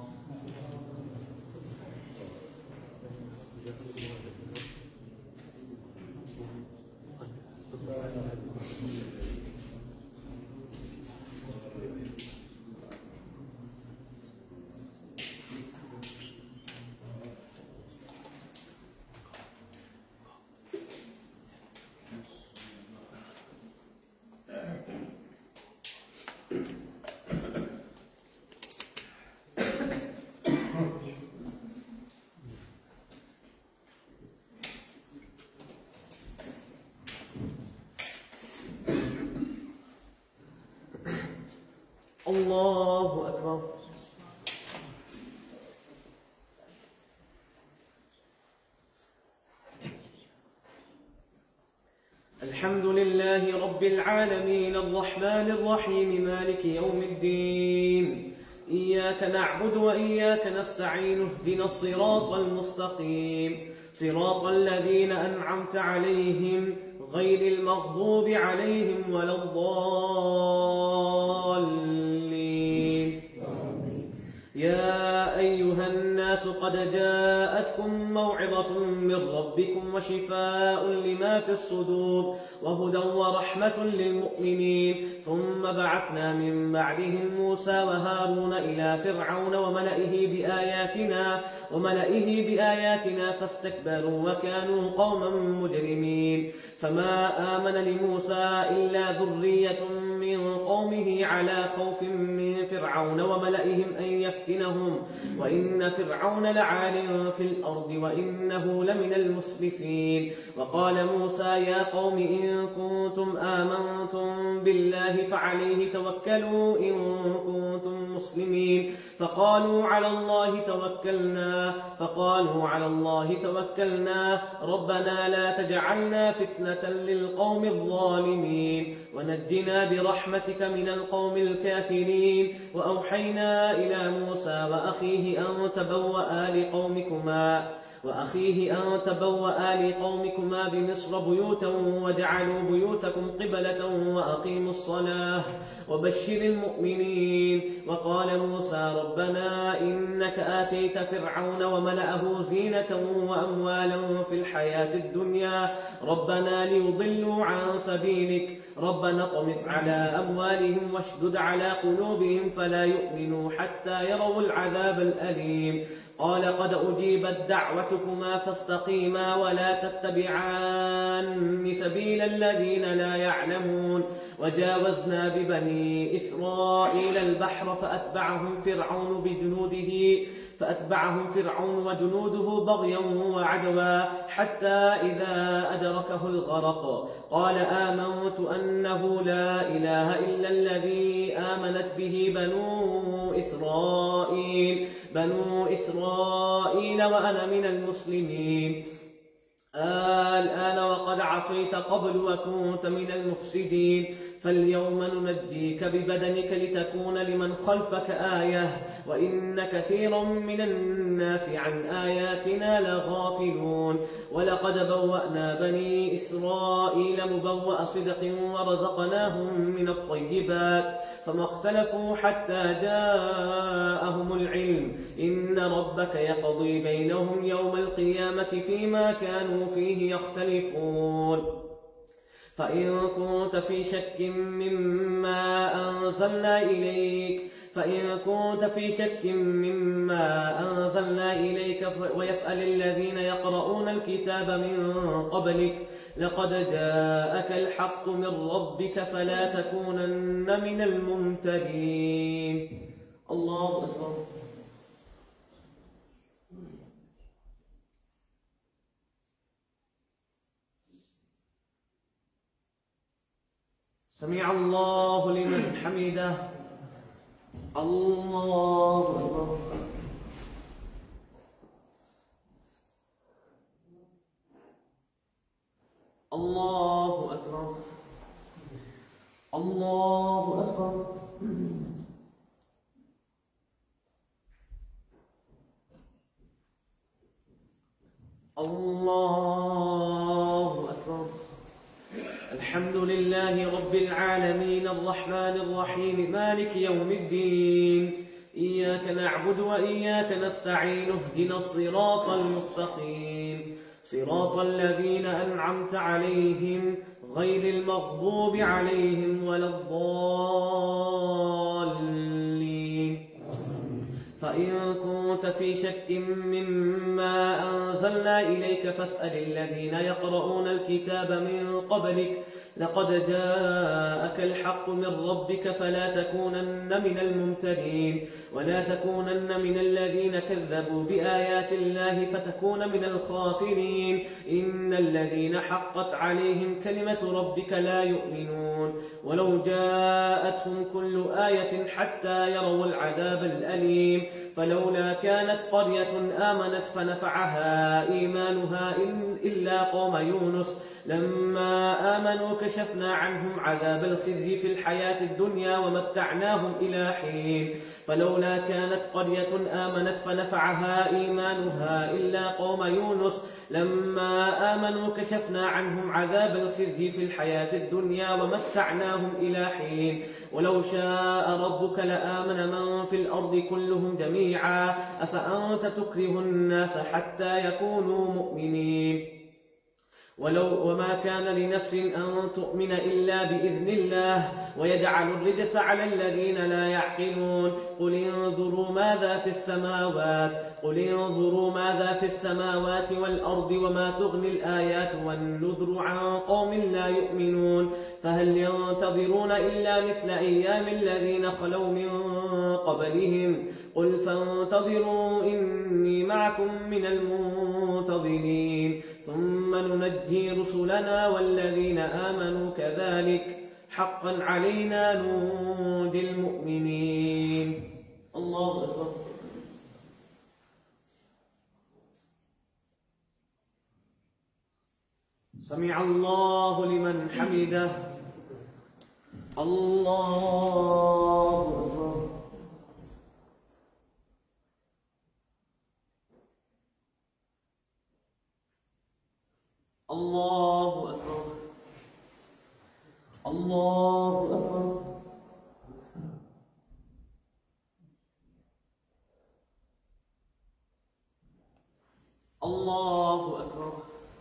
Speaker 1: الله أكبر. الحمد لله رب العالمين الرحمن الرحيم مالك يوم الدين. إياك نعبد وإياك نستعين اهدنا الصراط المستقيم صراط الذين أنعمت عليهم غير المغضوب عليهم ولا الضالين. يا أيها الناس قد جاءتكم موعظة من ربكم وشفاء لما في الصدور وهدى ورحمة للمؤمنين. ثم بعثنا من بعدهم موسى وهارون إلى فرعون وملئه بآياتنا فاستكبروا وكانوا قوما مجرمين. فما آمن لموسى إلا ذرية من قومه على خوف من فرعون وملئهم أن يفتنهم وإن فرعون لعال في الأرض وإنه لمن المسرفين. وقال موسى يا قوم إن كنتم آمنتم بالله فعليه توكلوا إن كنتم مسلمين. فقالوا على الله توكلنا ربنا لا تجعلنا فتنة للقوم الظالمين ونجنا برحمتك من القوم الكافرين. وأوحينا إلى موسى وأخيه أن تبوأ لقومكما بمصر بيوتا وجعلوا بيوتكم قبلة وأقيموا الصلاة وبشر المؤمنين. وقال موسى ربنا إنك آتيت فرعون وملأه زينة وأموالا في الحياة الدنيا ربنا ليضلوا عن سبيلك ربنا اطمس على أموالهم واشدد على قلوبهم فلا يؤمنوا حتى يروا العذاب الأليم. قال قد أجيبت دعوتكما فاستقيما ولا تتبعان سبيل الذين لا يعلمون. وجاوزنا ببني إسرائيل البحر فأتبعهم فرعون وجنوده بغيا وعدوا حتى إذا أدركه الغرق قال آمنت أنه لا إله إلا الذي آمنت به بنو إسرائيل وأنا من المسلمين. الآن وقد عصيت قبل وكنت من المفسدين فاليوم ننجيك ببدنك لتكون لمن خلفك آية وإن كثيرا من الناس عن آياتنا لغافلون. ولقد بوأنا بني إسرائيل مبوأ صدق ورزقناهم من الطيبات فما اختلفوا حتى جاءهم العلم إن ربك يقضي بينهم يوم القيامة فيما كانوا فيه يختلفون. فإن كنت في شك مما أنزلنا إليك ويسأل الذين يقرؤون الكتاب من قبلك لقد جاءك الحق من ربك فلا تكونن من الممترين. الله أكبر. سمع الله لمن حمده. الله أكبر. الله أكبر. الله أكبر. الله أكبر. الحمد لله رب العالمين الرحمن الرحيم مالك يوم الدين إياك نعبد وإياك نستعين اهدنا الصراط المستقيم صراط الذين أنعمت عليهم غير المغضوب عليهم ولا الضالين. فإن كنت في شك مما أنزلنا إليك فاسأل الذين يقرؤون الكتاب من قبلك لقد جاءك الحق من ربك فلا تكونن من الممترين ولا تكونن من الذين كذبوا بآيات الله فتكون من الخاسرين. إن الذين حقت عليهم كلمة ربك لا يؤمنون ولو جاءتهم كل آية حتى يروا العذاب الأليم. فلولا كانت قرية آمنت فنفعها إيمانها إلا قوم يونس لما آمنوا كشفنا عنهم عذاب الخزي في الحياة الدنيا ومتعناهم إلى حين. فلولا كانت قرية آمنت فنفعها إيمانها إلا قوم يونس لما آمنوا كشفنا عنهم عذاب الخزي في الحياة الدنيا ومتعناهم إلى حين. ولو شاء ربك لآمن من في الأرض كلهم جميعا أفأنت تكره الناس حتى يكونوا مؤمنين. وما كان لنفس أن تؤمن إلا بإذن الله ويجعل الرجس على الذين لا يعقلون. قل انظروا ماذا في السماوات والأرض وما تغني الآيات والنذر عن قوم لا يؤمنون. فهل ينتظرون إلا مثل أيام الذين خلوا من قبلهم قل فانتظروا إني معكم من المنتظرين ثم ننجي رسلنا والذين آمنوا كذلك حقا علينا ننجي المؤمنين. الله أكبر. سمع الله لمن حمده. الله أكبر. الله أكبر. الله أكبر. الله أكبر.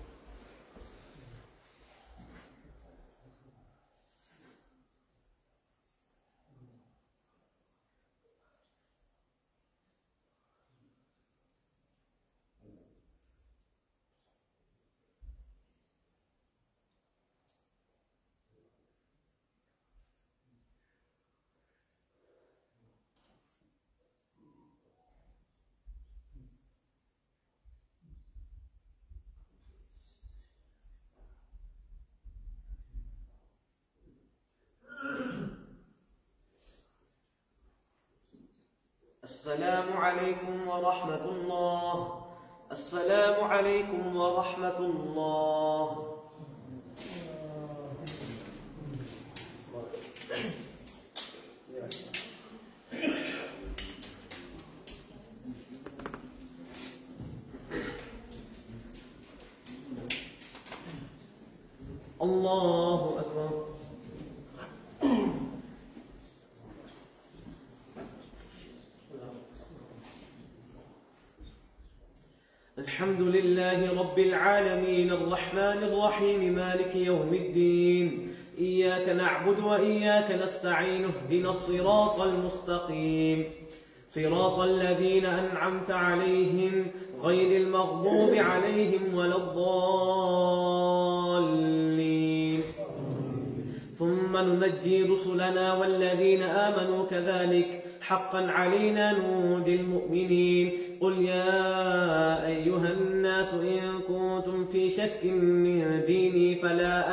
Speaker 1: السلام عليكم ورحمة الله. السلام عليكم ورحمة الله. الله أكبر. الحمد لله رب العالمين الرحمن الرحيم مالك يوم الدين إياك نعبد وإياك نستعين اهدنا الصراط المستقيم صراط الذين أنعمت عليهم غير المغضوب عليهم ولا الضالين. ثم ننجي رسلنا والذين آمنوا كذلك حقا علينا ننجي المؤمنين. قل يا أيها الناس إن كنتم في شك من ديني فلا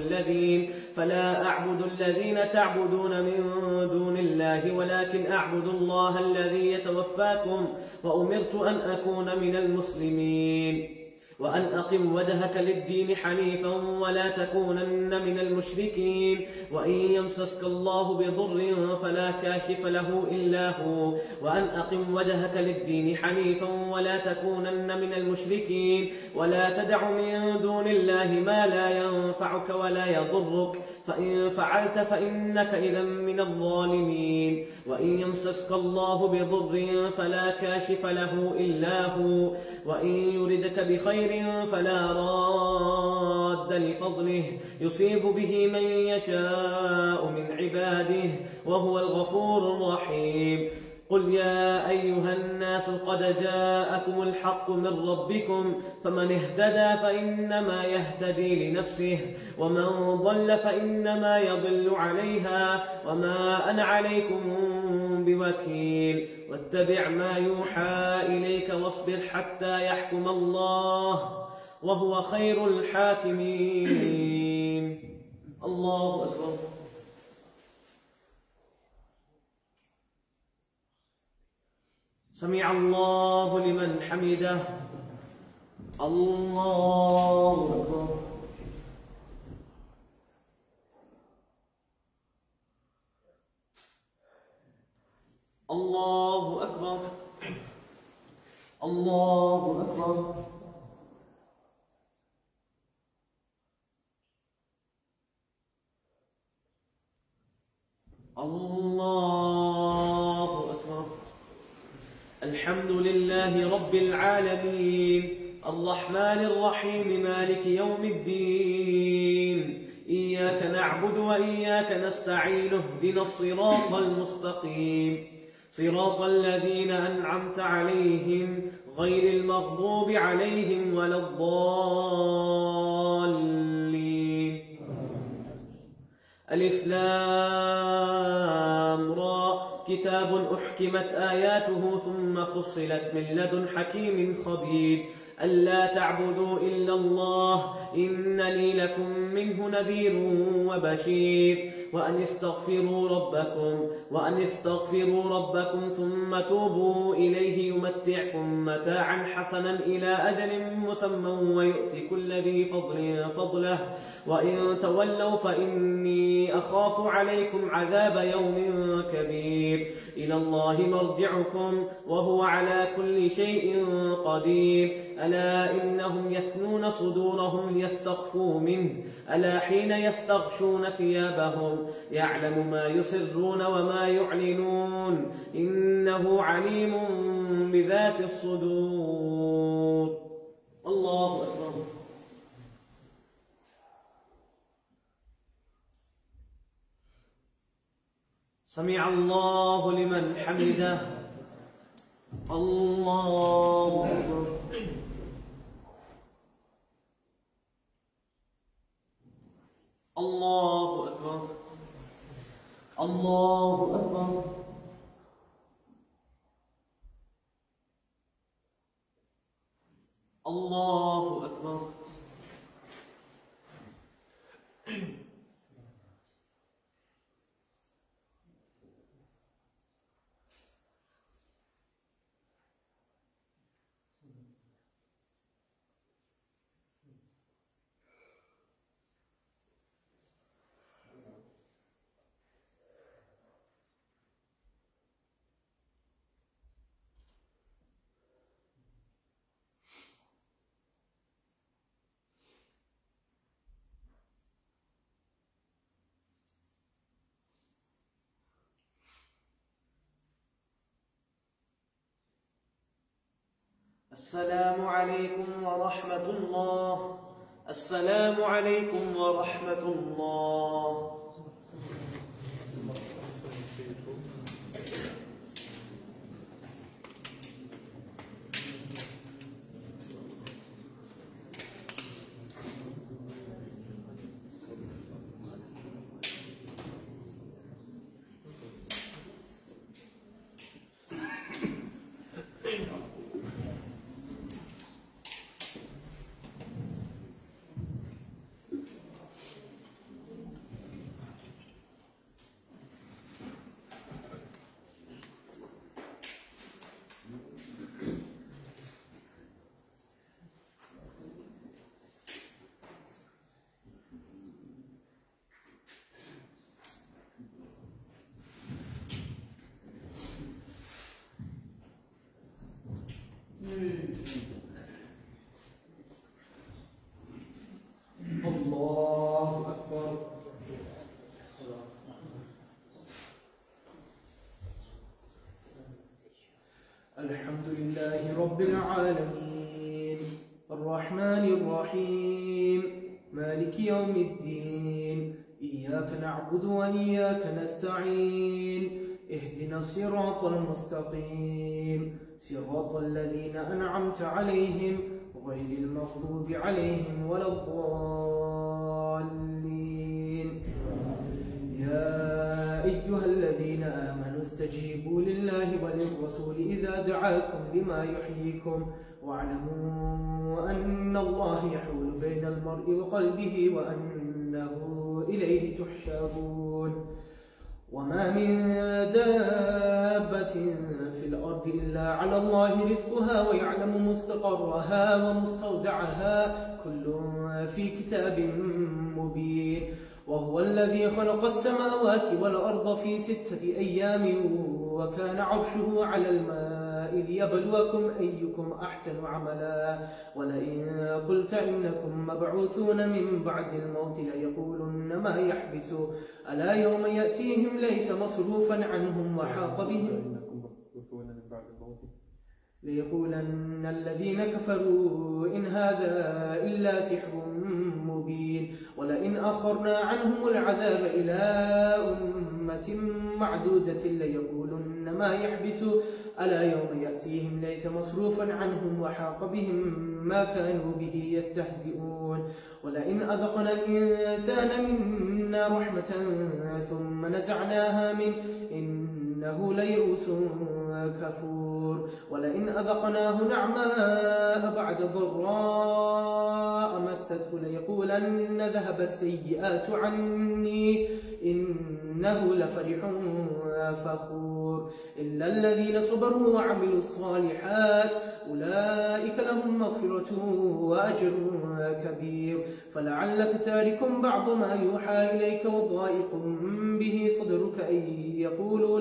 Speaker 1: أعبد الذين تعبدون من دون الله ولكن أعبد الله الذي يتوفاكم وأمرت أن أكون من المسلمين. وأن أقم وجهك للدين حنيفا ولا تكونن من المشركين وإن يمسسك الله بضر فلا كاشف له إلا هو وأن أقم وجهك للدين حنيفا ولا تكونن من المشركين ولا تدع من دون الله ما لا ينفعك ولا يضرك فإن فعلت فإنك إذا من الظالمين وإن يمسسك الله بضر فلا كاشف له إلا هو وإن يردك بخير فلا راد لفضله يصيب به من يشاء من عباده وهو الغفور الرحيم قل يا أيها الناس قد جاءكم الحق من ربكم فمن اهتدى فإنما يهتدي لنفسه ومن ضل فإنما يضل عليها وما أنا عليكم بوكيل واتبع ما يوحى إليك واصبر حتى يحكم الله وهو خير الحاكمين. الله أكبر. سمع الله لمن حمده. الله أكبر. الله أكبر. الله أكبر. الله أكبر. الحمد لله رب العالمين الرحمن الرحيم مالك يوم الدين إياك نعبد وإياك نستعين اهدنا الصراط المستقيم صراط الذين أنعمت عليهم غير المغضوب عليهم ولا الضالين. ألف لام را كتاب أحكمت آياته ثم فصلت من لدن حكيم خبير ألا تعبدوا إلا الله إنني لكم منه نذير وبشير وأن استغفروا ربكم ثم توبوا إليه يمتعكم متاعا حسنا إلى أجل مسمى ويؤتي كل ذي فضل فضله وإن تولوا فإني أخاف عليكم عذاب يوم كبير إلى الله مرجعكم وهو على كل شيء قدير ألا إنهم يثنون صدورهم ليستخفوا منه ألا حين يستغشون ثيابهم يعلم ما يسرون وما يعلنون إنه عليم بذات الصدور. الله أكبر. سمع الله لمن حمده. الله أكبر. الله أكبر. الله أكبر. الله أكبر. السلام عليكم ورحمة الله. السلام عليكم ورحمة الله.
Speaker 3: رب العالمين الرحمن الرحيم مالك يوم الدين إياك نعبد وإياك نستعين اهدنا الصراط المستقيم صراط الذين أنعمت عليهم غير المغضوب عليهم ولا الضالين. يا أيها الذين آمنوا استجيبوا لله وللرسول إذا دعاكم لما يحييكم واعلموا أن الله يحول بين المرء وقلبه وأنه إليه تحشرون. وما من دابة في الأرض إلا على الله رزقها ويعلم مستقرها ومستودعها كل في كتاب مبين. وهو الذي خلق السماوات والأرض في 6 أيام وكان عرشه على الماء ليبلوكم أيكم أحسن عملا. ولئن قلت إنكم مبعوثون من بعد الموت ليقولن ما يحبس ألا يوم يأتيهم ليس مصروفا عنهم وحاق بهم ليقولن الذين كفروا إن هذا إلا سحر مبين. ولئن أخرنا عنهم العذاب إلى أمة معدودة ليقولن ما يحبس ألا يوم يأتيهم ليس مصروفا عنهم وحاق بهم ما كانوا به يستهزئون. ولئن أذقنا الإنسان منا رحمة ثم نزعناها منه إنه ليئوس كفور. ولئن أذقناه نعماء بعد ضراء مسته ليقولن ذهب السيئات عني إنه لفرح فخور. إلا الذين صبروا وعملوا الصالحات أولئك لهم مغفرة وأجر كبير. فلعلك تارك بعض ما يوحى إليك وضائق به صدرك أن يقولوا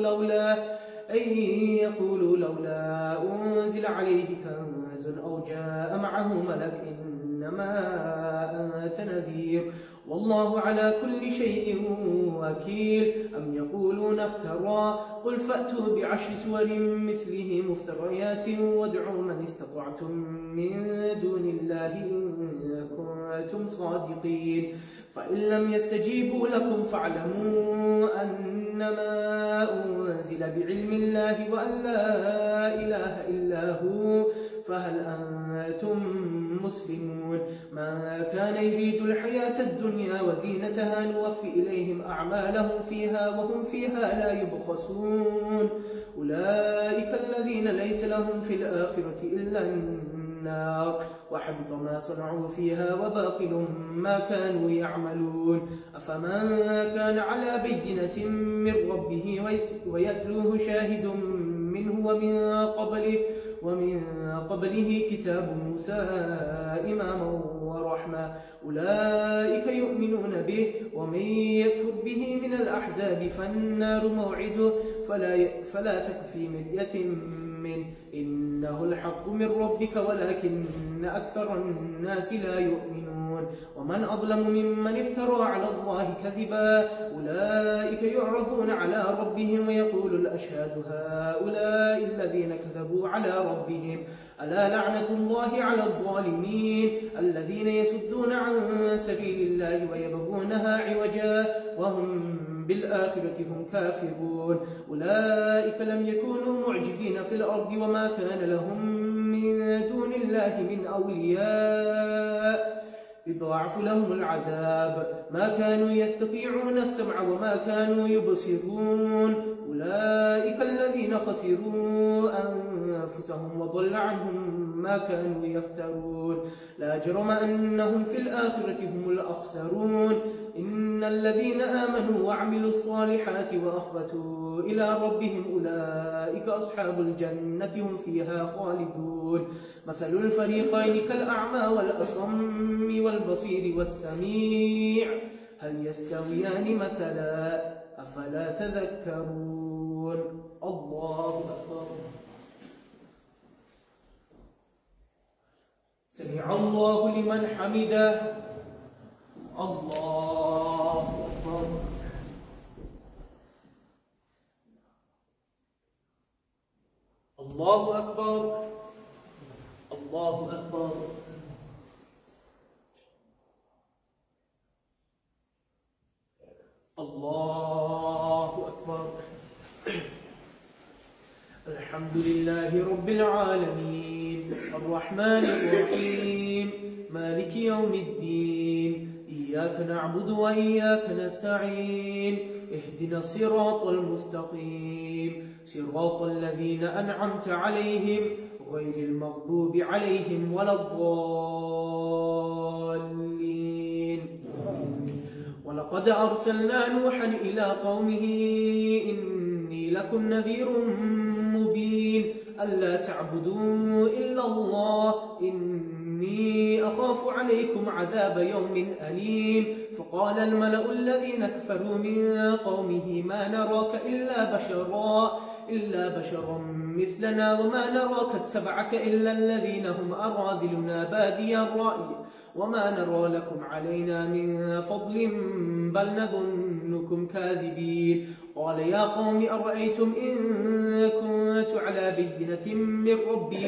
Speaker 3: لولا أنزل عليه كنز أو جاء معه ملك إنما أنت نذير والله على كل شيء وكيل. أم يقولون افترى قل فأتوا ب10 سور مثله مفتريات وادعوا من استطعتم من دون الله إن كنتم صادقين. فإن لم يستجيبوا لكم فاعلموا أنما أنزل بعلم الله وأن لا إله إلا هو فهل أنتم مسلمون. ما كان يريد الحياة الدنيا وزينتها نوفي إليهم أعمالهم فيها وهم فيها لا يبخسون. أولئك الذين ليس لهم في الآخرة إلا النار وحبط ما صنعوا فيها وباطل ما كانوا يعملون. أفمن كان على بينة من ربه ويتلوه شاهد منه ومن قبله كتاب موسى إماما ورحمة أولئك يؤمنون به. ومن يكفر به من الأحزاب فالنار موعده فلا تك في مرية منه إنه الحق من ربك ولكن أكثر الناس لا يؤمنون. ومن أظلم ممن افترى على الله كذبا أولئك يعرضون على ربهم ويقول الأشهاد هؤلاء الذين كذبوا على ربهم ألا لعنة الله على الظالمين الذين يصدون عن سبيل الله ويبغونها عوجا وهم بالآخرة هم كافرون. أولئك لم يكونوا معجزين في الأرض وما كان لهم من دون الله من أولياء يضاعف لهم العذاب ما كانوا يستطيعون السمع وما كانوا يبصرون. أولئك الذين خسروا أنفسهم وضل عنهم ما كانوا يفترون. لا جرم أنهم في الآخرة هم الأخسرون. إن الذين آمنوا وعملوا الصالحات وأخبتوا إلى ربهم أولئك أصحاب الجنة هم فيها خالدون. مثل الفريقين كالأعمى والأصم والبصير والسميع هل يستويان مثلا أفلا تذكرون. الله أكبر. سمع الله لمن حمده. الله أكبر. الله أكبر. الحمد لله رب العالمين الرحمن الرحيم مالك يوم الدين إياك نعبد وإياك نستعين اهدنا الصراط المستقيم صراط الذين أنعمت عليهم غير المغضوب عليهم ولا الضالين. ولقد أرسلنا نوحا إلى قومه إني لكم نذير مبين ألا تعبدوا إلا الله إني أخاف عليكم عذاب يوم أليم. فقال الملأ الذين كفروا من قومه ما نراك إلا بشرا مثلنا وما نراك اتبعك إلا الذين هم أراذلنا بادي الرأي وما نرى لكم علينا من فضل بل نظنكم كاذبين. قال يا قوم أرأيتم إن كنت على بينة من ربي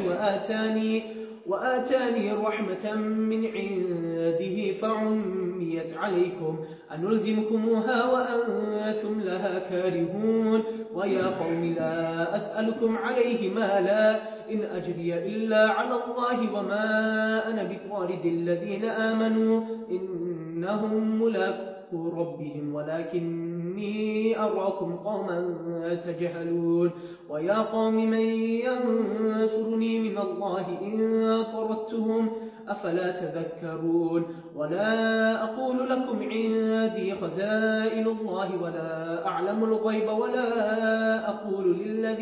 Speaker 3: وآتاني رحمة من عنده فعميت عليكم أنلزمكموها وأنتم لها كارهون. ويا قوم لا أسألكم عليه مالا إن أجري إلا على الله وما أنا بطارد الذين آمنوا إنهم ملاقو ربهم ولكني أراكم قوما تجهلون. ويا قوم من ينصرني من الله إن طردتهم أفلا تذكرون. ولا أقول لكم عندي خزائن الله ولا أعلم الغيب ولا أقول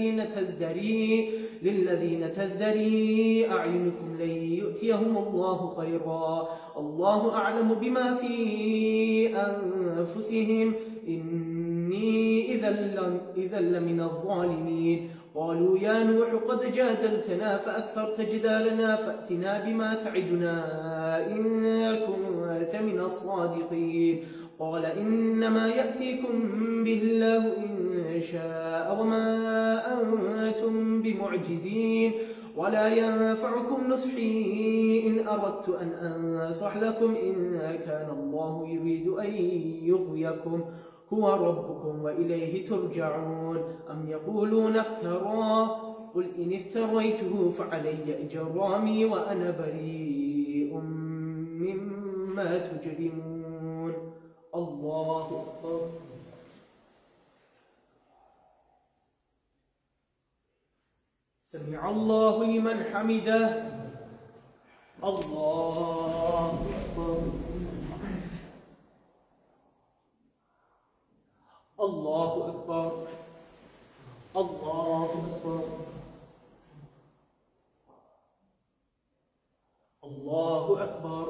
Speaker 3: للذين تزدري أعينكم لن يؤتيهم الله خيرا الله أعلم بما في أنفسهم إني إذا لمن الظالمين. قالوا يا نوح قد جادلتنا فأكثرت جدالنا فأتنا بما تعدنا إن كنت من الصادقين. قال إنما يأتيكم به الله إن شاء وما أنتم بمعجزين ولا ينفعكم نصحي إن أردت أن أنصح لكم إن كان الله يريد أن يغويكم هو ربكم وإليه ترجعون. أم يقولون افتراه قل إن افتريته فعلي إجرامي وأنا بريء مما تجرمون. الله أكبر. سمع الله لمن حمده. الله أكبر. الله أكبر. الله أكبر. الله أكبر.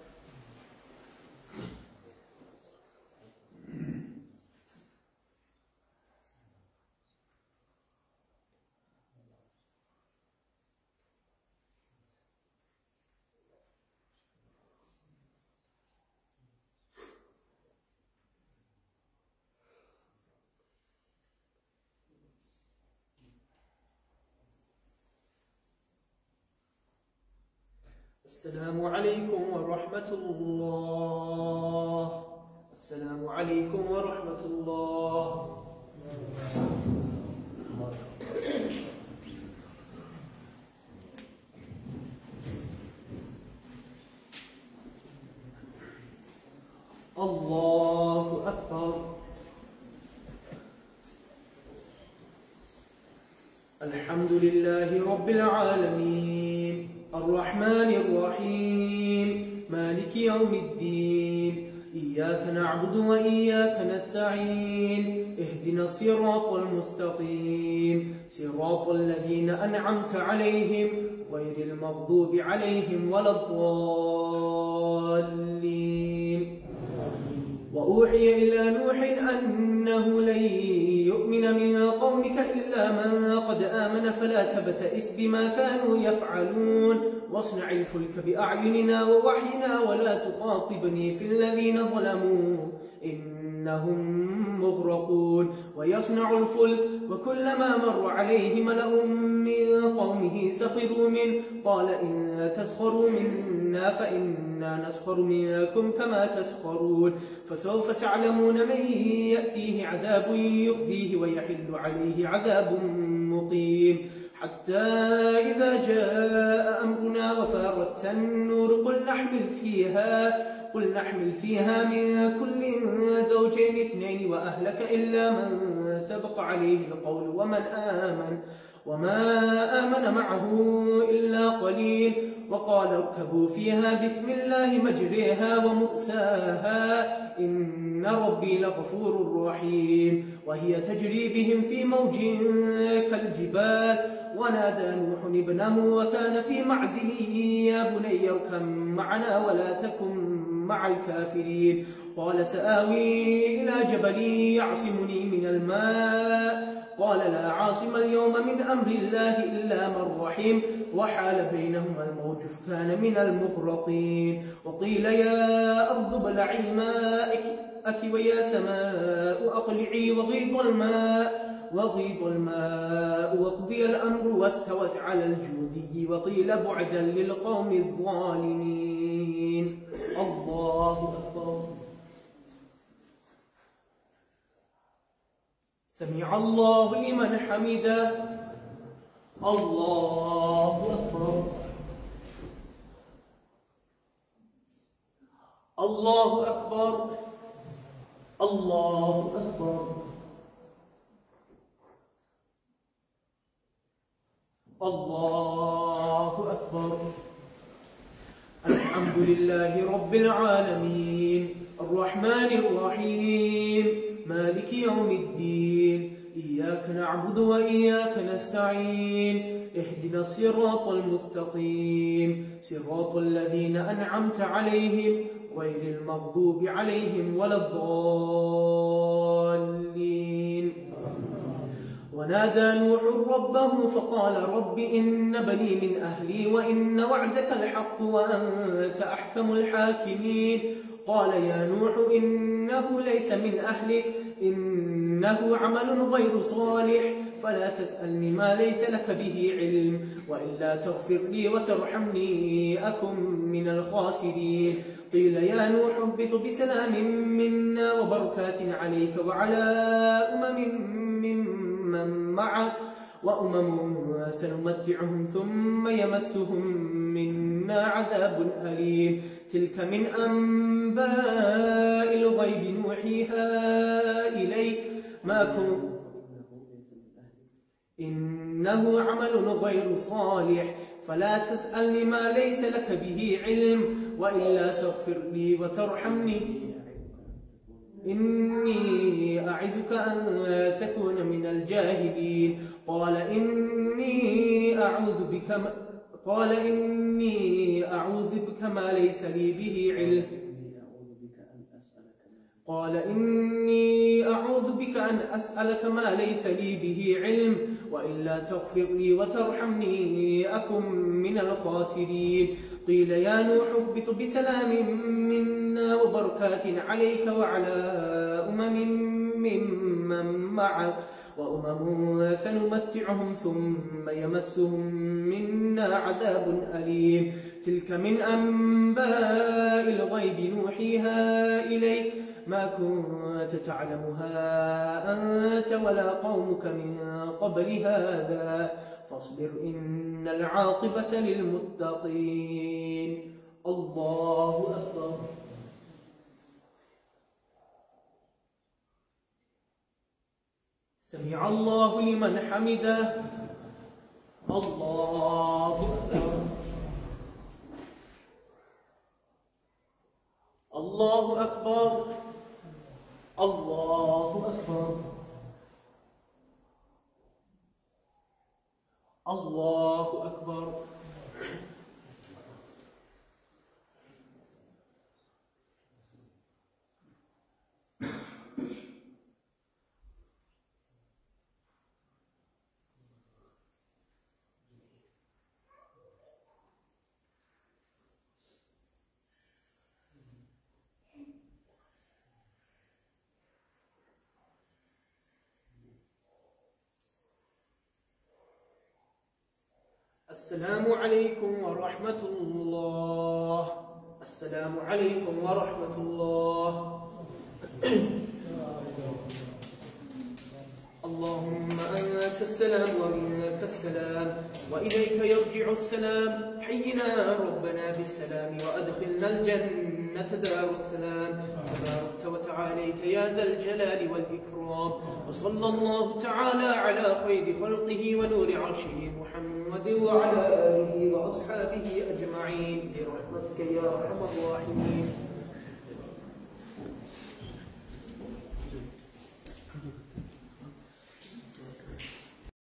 Speaker 3: السلام عليكم ورحمة الله. السلام عليكم ورحمة الله. الله أكبر. الحمد لله رب العالمين الرحمن الرحيم مالك يوم الدين إياك نعبد وإياك نستعين اهدنا الصراط المستقيم صراط الذين أنعمت عليهم غير المغضوب عليهم ولا الضالين. وأوحي إلى نوح أنه لن يؤمن من قومك إلا من قد آمن فلا تبتئس بما كانوا يفعلون واصنع الفلك بأعيننا ووحينا ولا تخاطبني في الذين ظلموا إنهم مغرقون. ويصنع الفلك وكلما مر عليه ملأ من قومه سخروا منه قال إن تسخروا منا فإنا نسخر منكم كما تسخرون. فسوف تعلمون من يأتيه عذاب يخزيه ويحل عليه عذاب مقيم. حتى إذا جاء أمرنا وفارت النور قل نحمل فيها من كل زوجين اثنين وأهلك إلا من سبق عليه القول وما آمن معه إلا قليل وقال اركبوا فيها بسم الله مجريها ومرساها إن ربي لغفور رحيم وهي تجري بهم في موج كالجبال ونادى نوح ابنه وكان في معزله يا بني اركب معنا ولا تكن مع الكافرين قال سآوي إلى جبل يعصمني من الماء قال لا عاصم اليوم من أمر الله إلا من رحم وحال بينهما الموج فكان من المغرقين وقيل يا أرض ابلعي ماءك ويا سماء أقلعي وغيض الماء وقضي الأمر واستوت على الجودي وقيل بعدا للقوم الظالمين. الله أكبر. سمع الله لمن حمده. الله أكبر. الله أكبر. الله أكبر. الله أكبر. الحمد لله رب العالمين الرحمن الرحيم مالك يوم الدين إياك نعبد وإياك نستعين اهدنا الصراط المستقيم صراط الذين أنعمت عليهم غير المغضوب عليهم ولا الضالين. ونادى نوح ربه فقال رب إن بني من أهلي وإن وعدك الحق وأنت أحكم الحاكمين. قال يا نوح إنه ليس من أهلك إنه عمل غير صالح فلا تسألني ما ليس لك به علم وإلا تغفر لي وترحمني أكن من الخاسرين. قيل يا نوح اهبط بسلام منا وبركات عليك وعلى ممن معك وأمم سنمتعهم ثم يمسهم منا عذاب أليم. تلك من أنباء الغيب نوحيها إليك ما كنت إنه عمل غير صالح فلا تسألني ما ليس لك به علم وإلا تغفر لي وترحمني إني أعظك أن تكون من الجاهلين. قال إني أعوذ بك ما ليس لي به علم قال إني أعوذ بك أن أسألك ما ليس لي به علم وإلا تغفر لي وترحمني أكن من الخاسرين. قيل يا نوح اهبط بسلام منا وبركات عليك وعلى ممن معك وأمم سنمتعهم ثم يمسهم منا عذاب أليم. تلك من أنباء الغيب نوحيها إليك ما كنت تعلمها أنت ولا قومك من قبل هذا فاصبر إن العاقبة للمتقين. الله أكبر. سمع الله لمن حمده. الله أكبر. الله أكبر. الله أكبر. الله أكبر. السلام عليكم ورحمة الله. السلام عليكم ورحمة الله. اللهم أنت السلام ومنك السلام وإليك يرجع السلام. حينا ربنا بالسلام وأدخلنا الجنة دار السلام. تباركت وتعاليت يا ذا الجلال والإكرام. وصلى الله تعالى على خير خلقه ونور عرشه محمد وعلى آله وأصحابه أجمعين برحمتك يا أرحم الراحمين.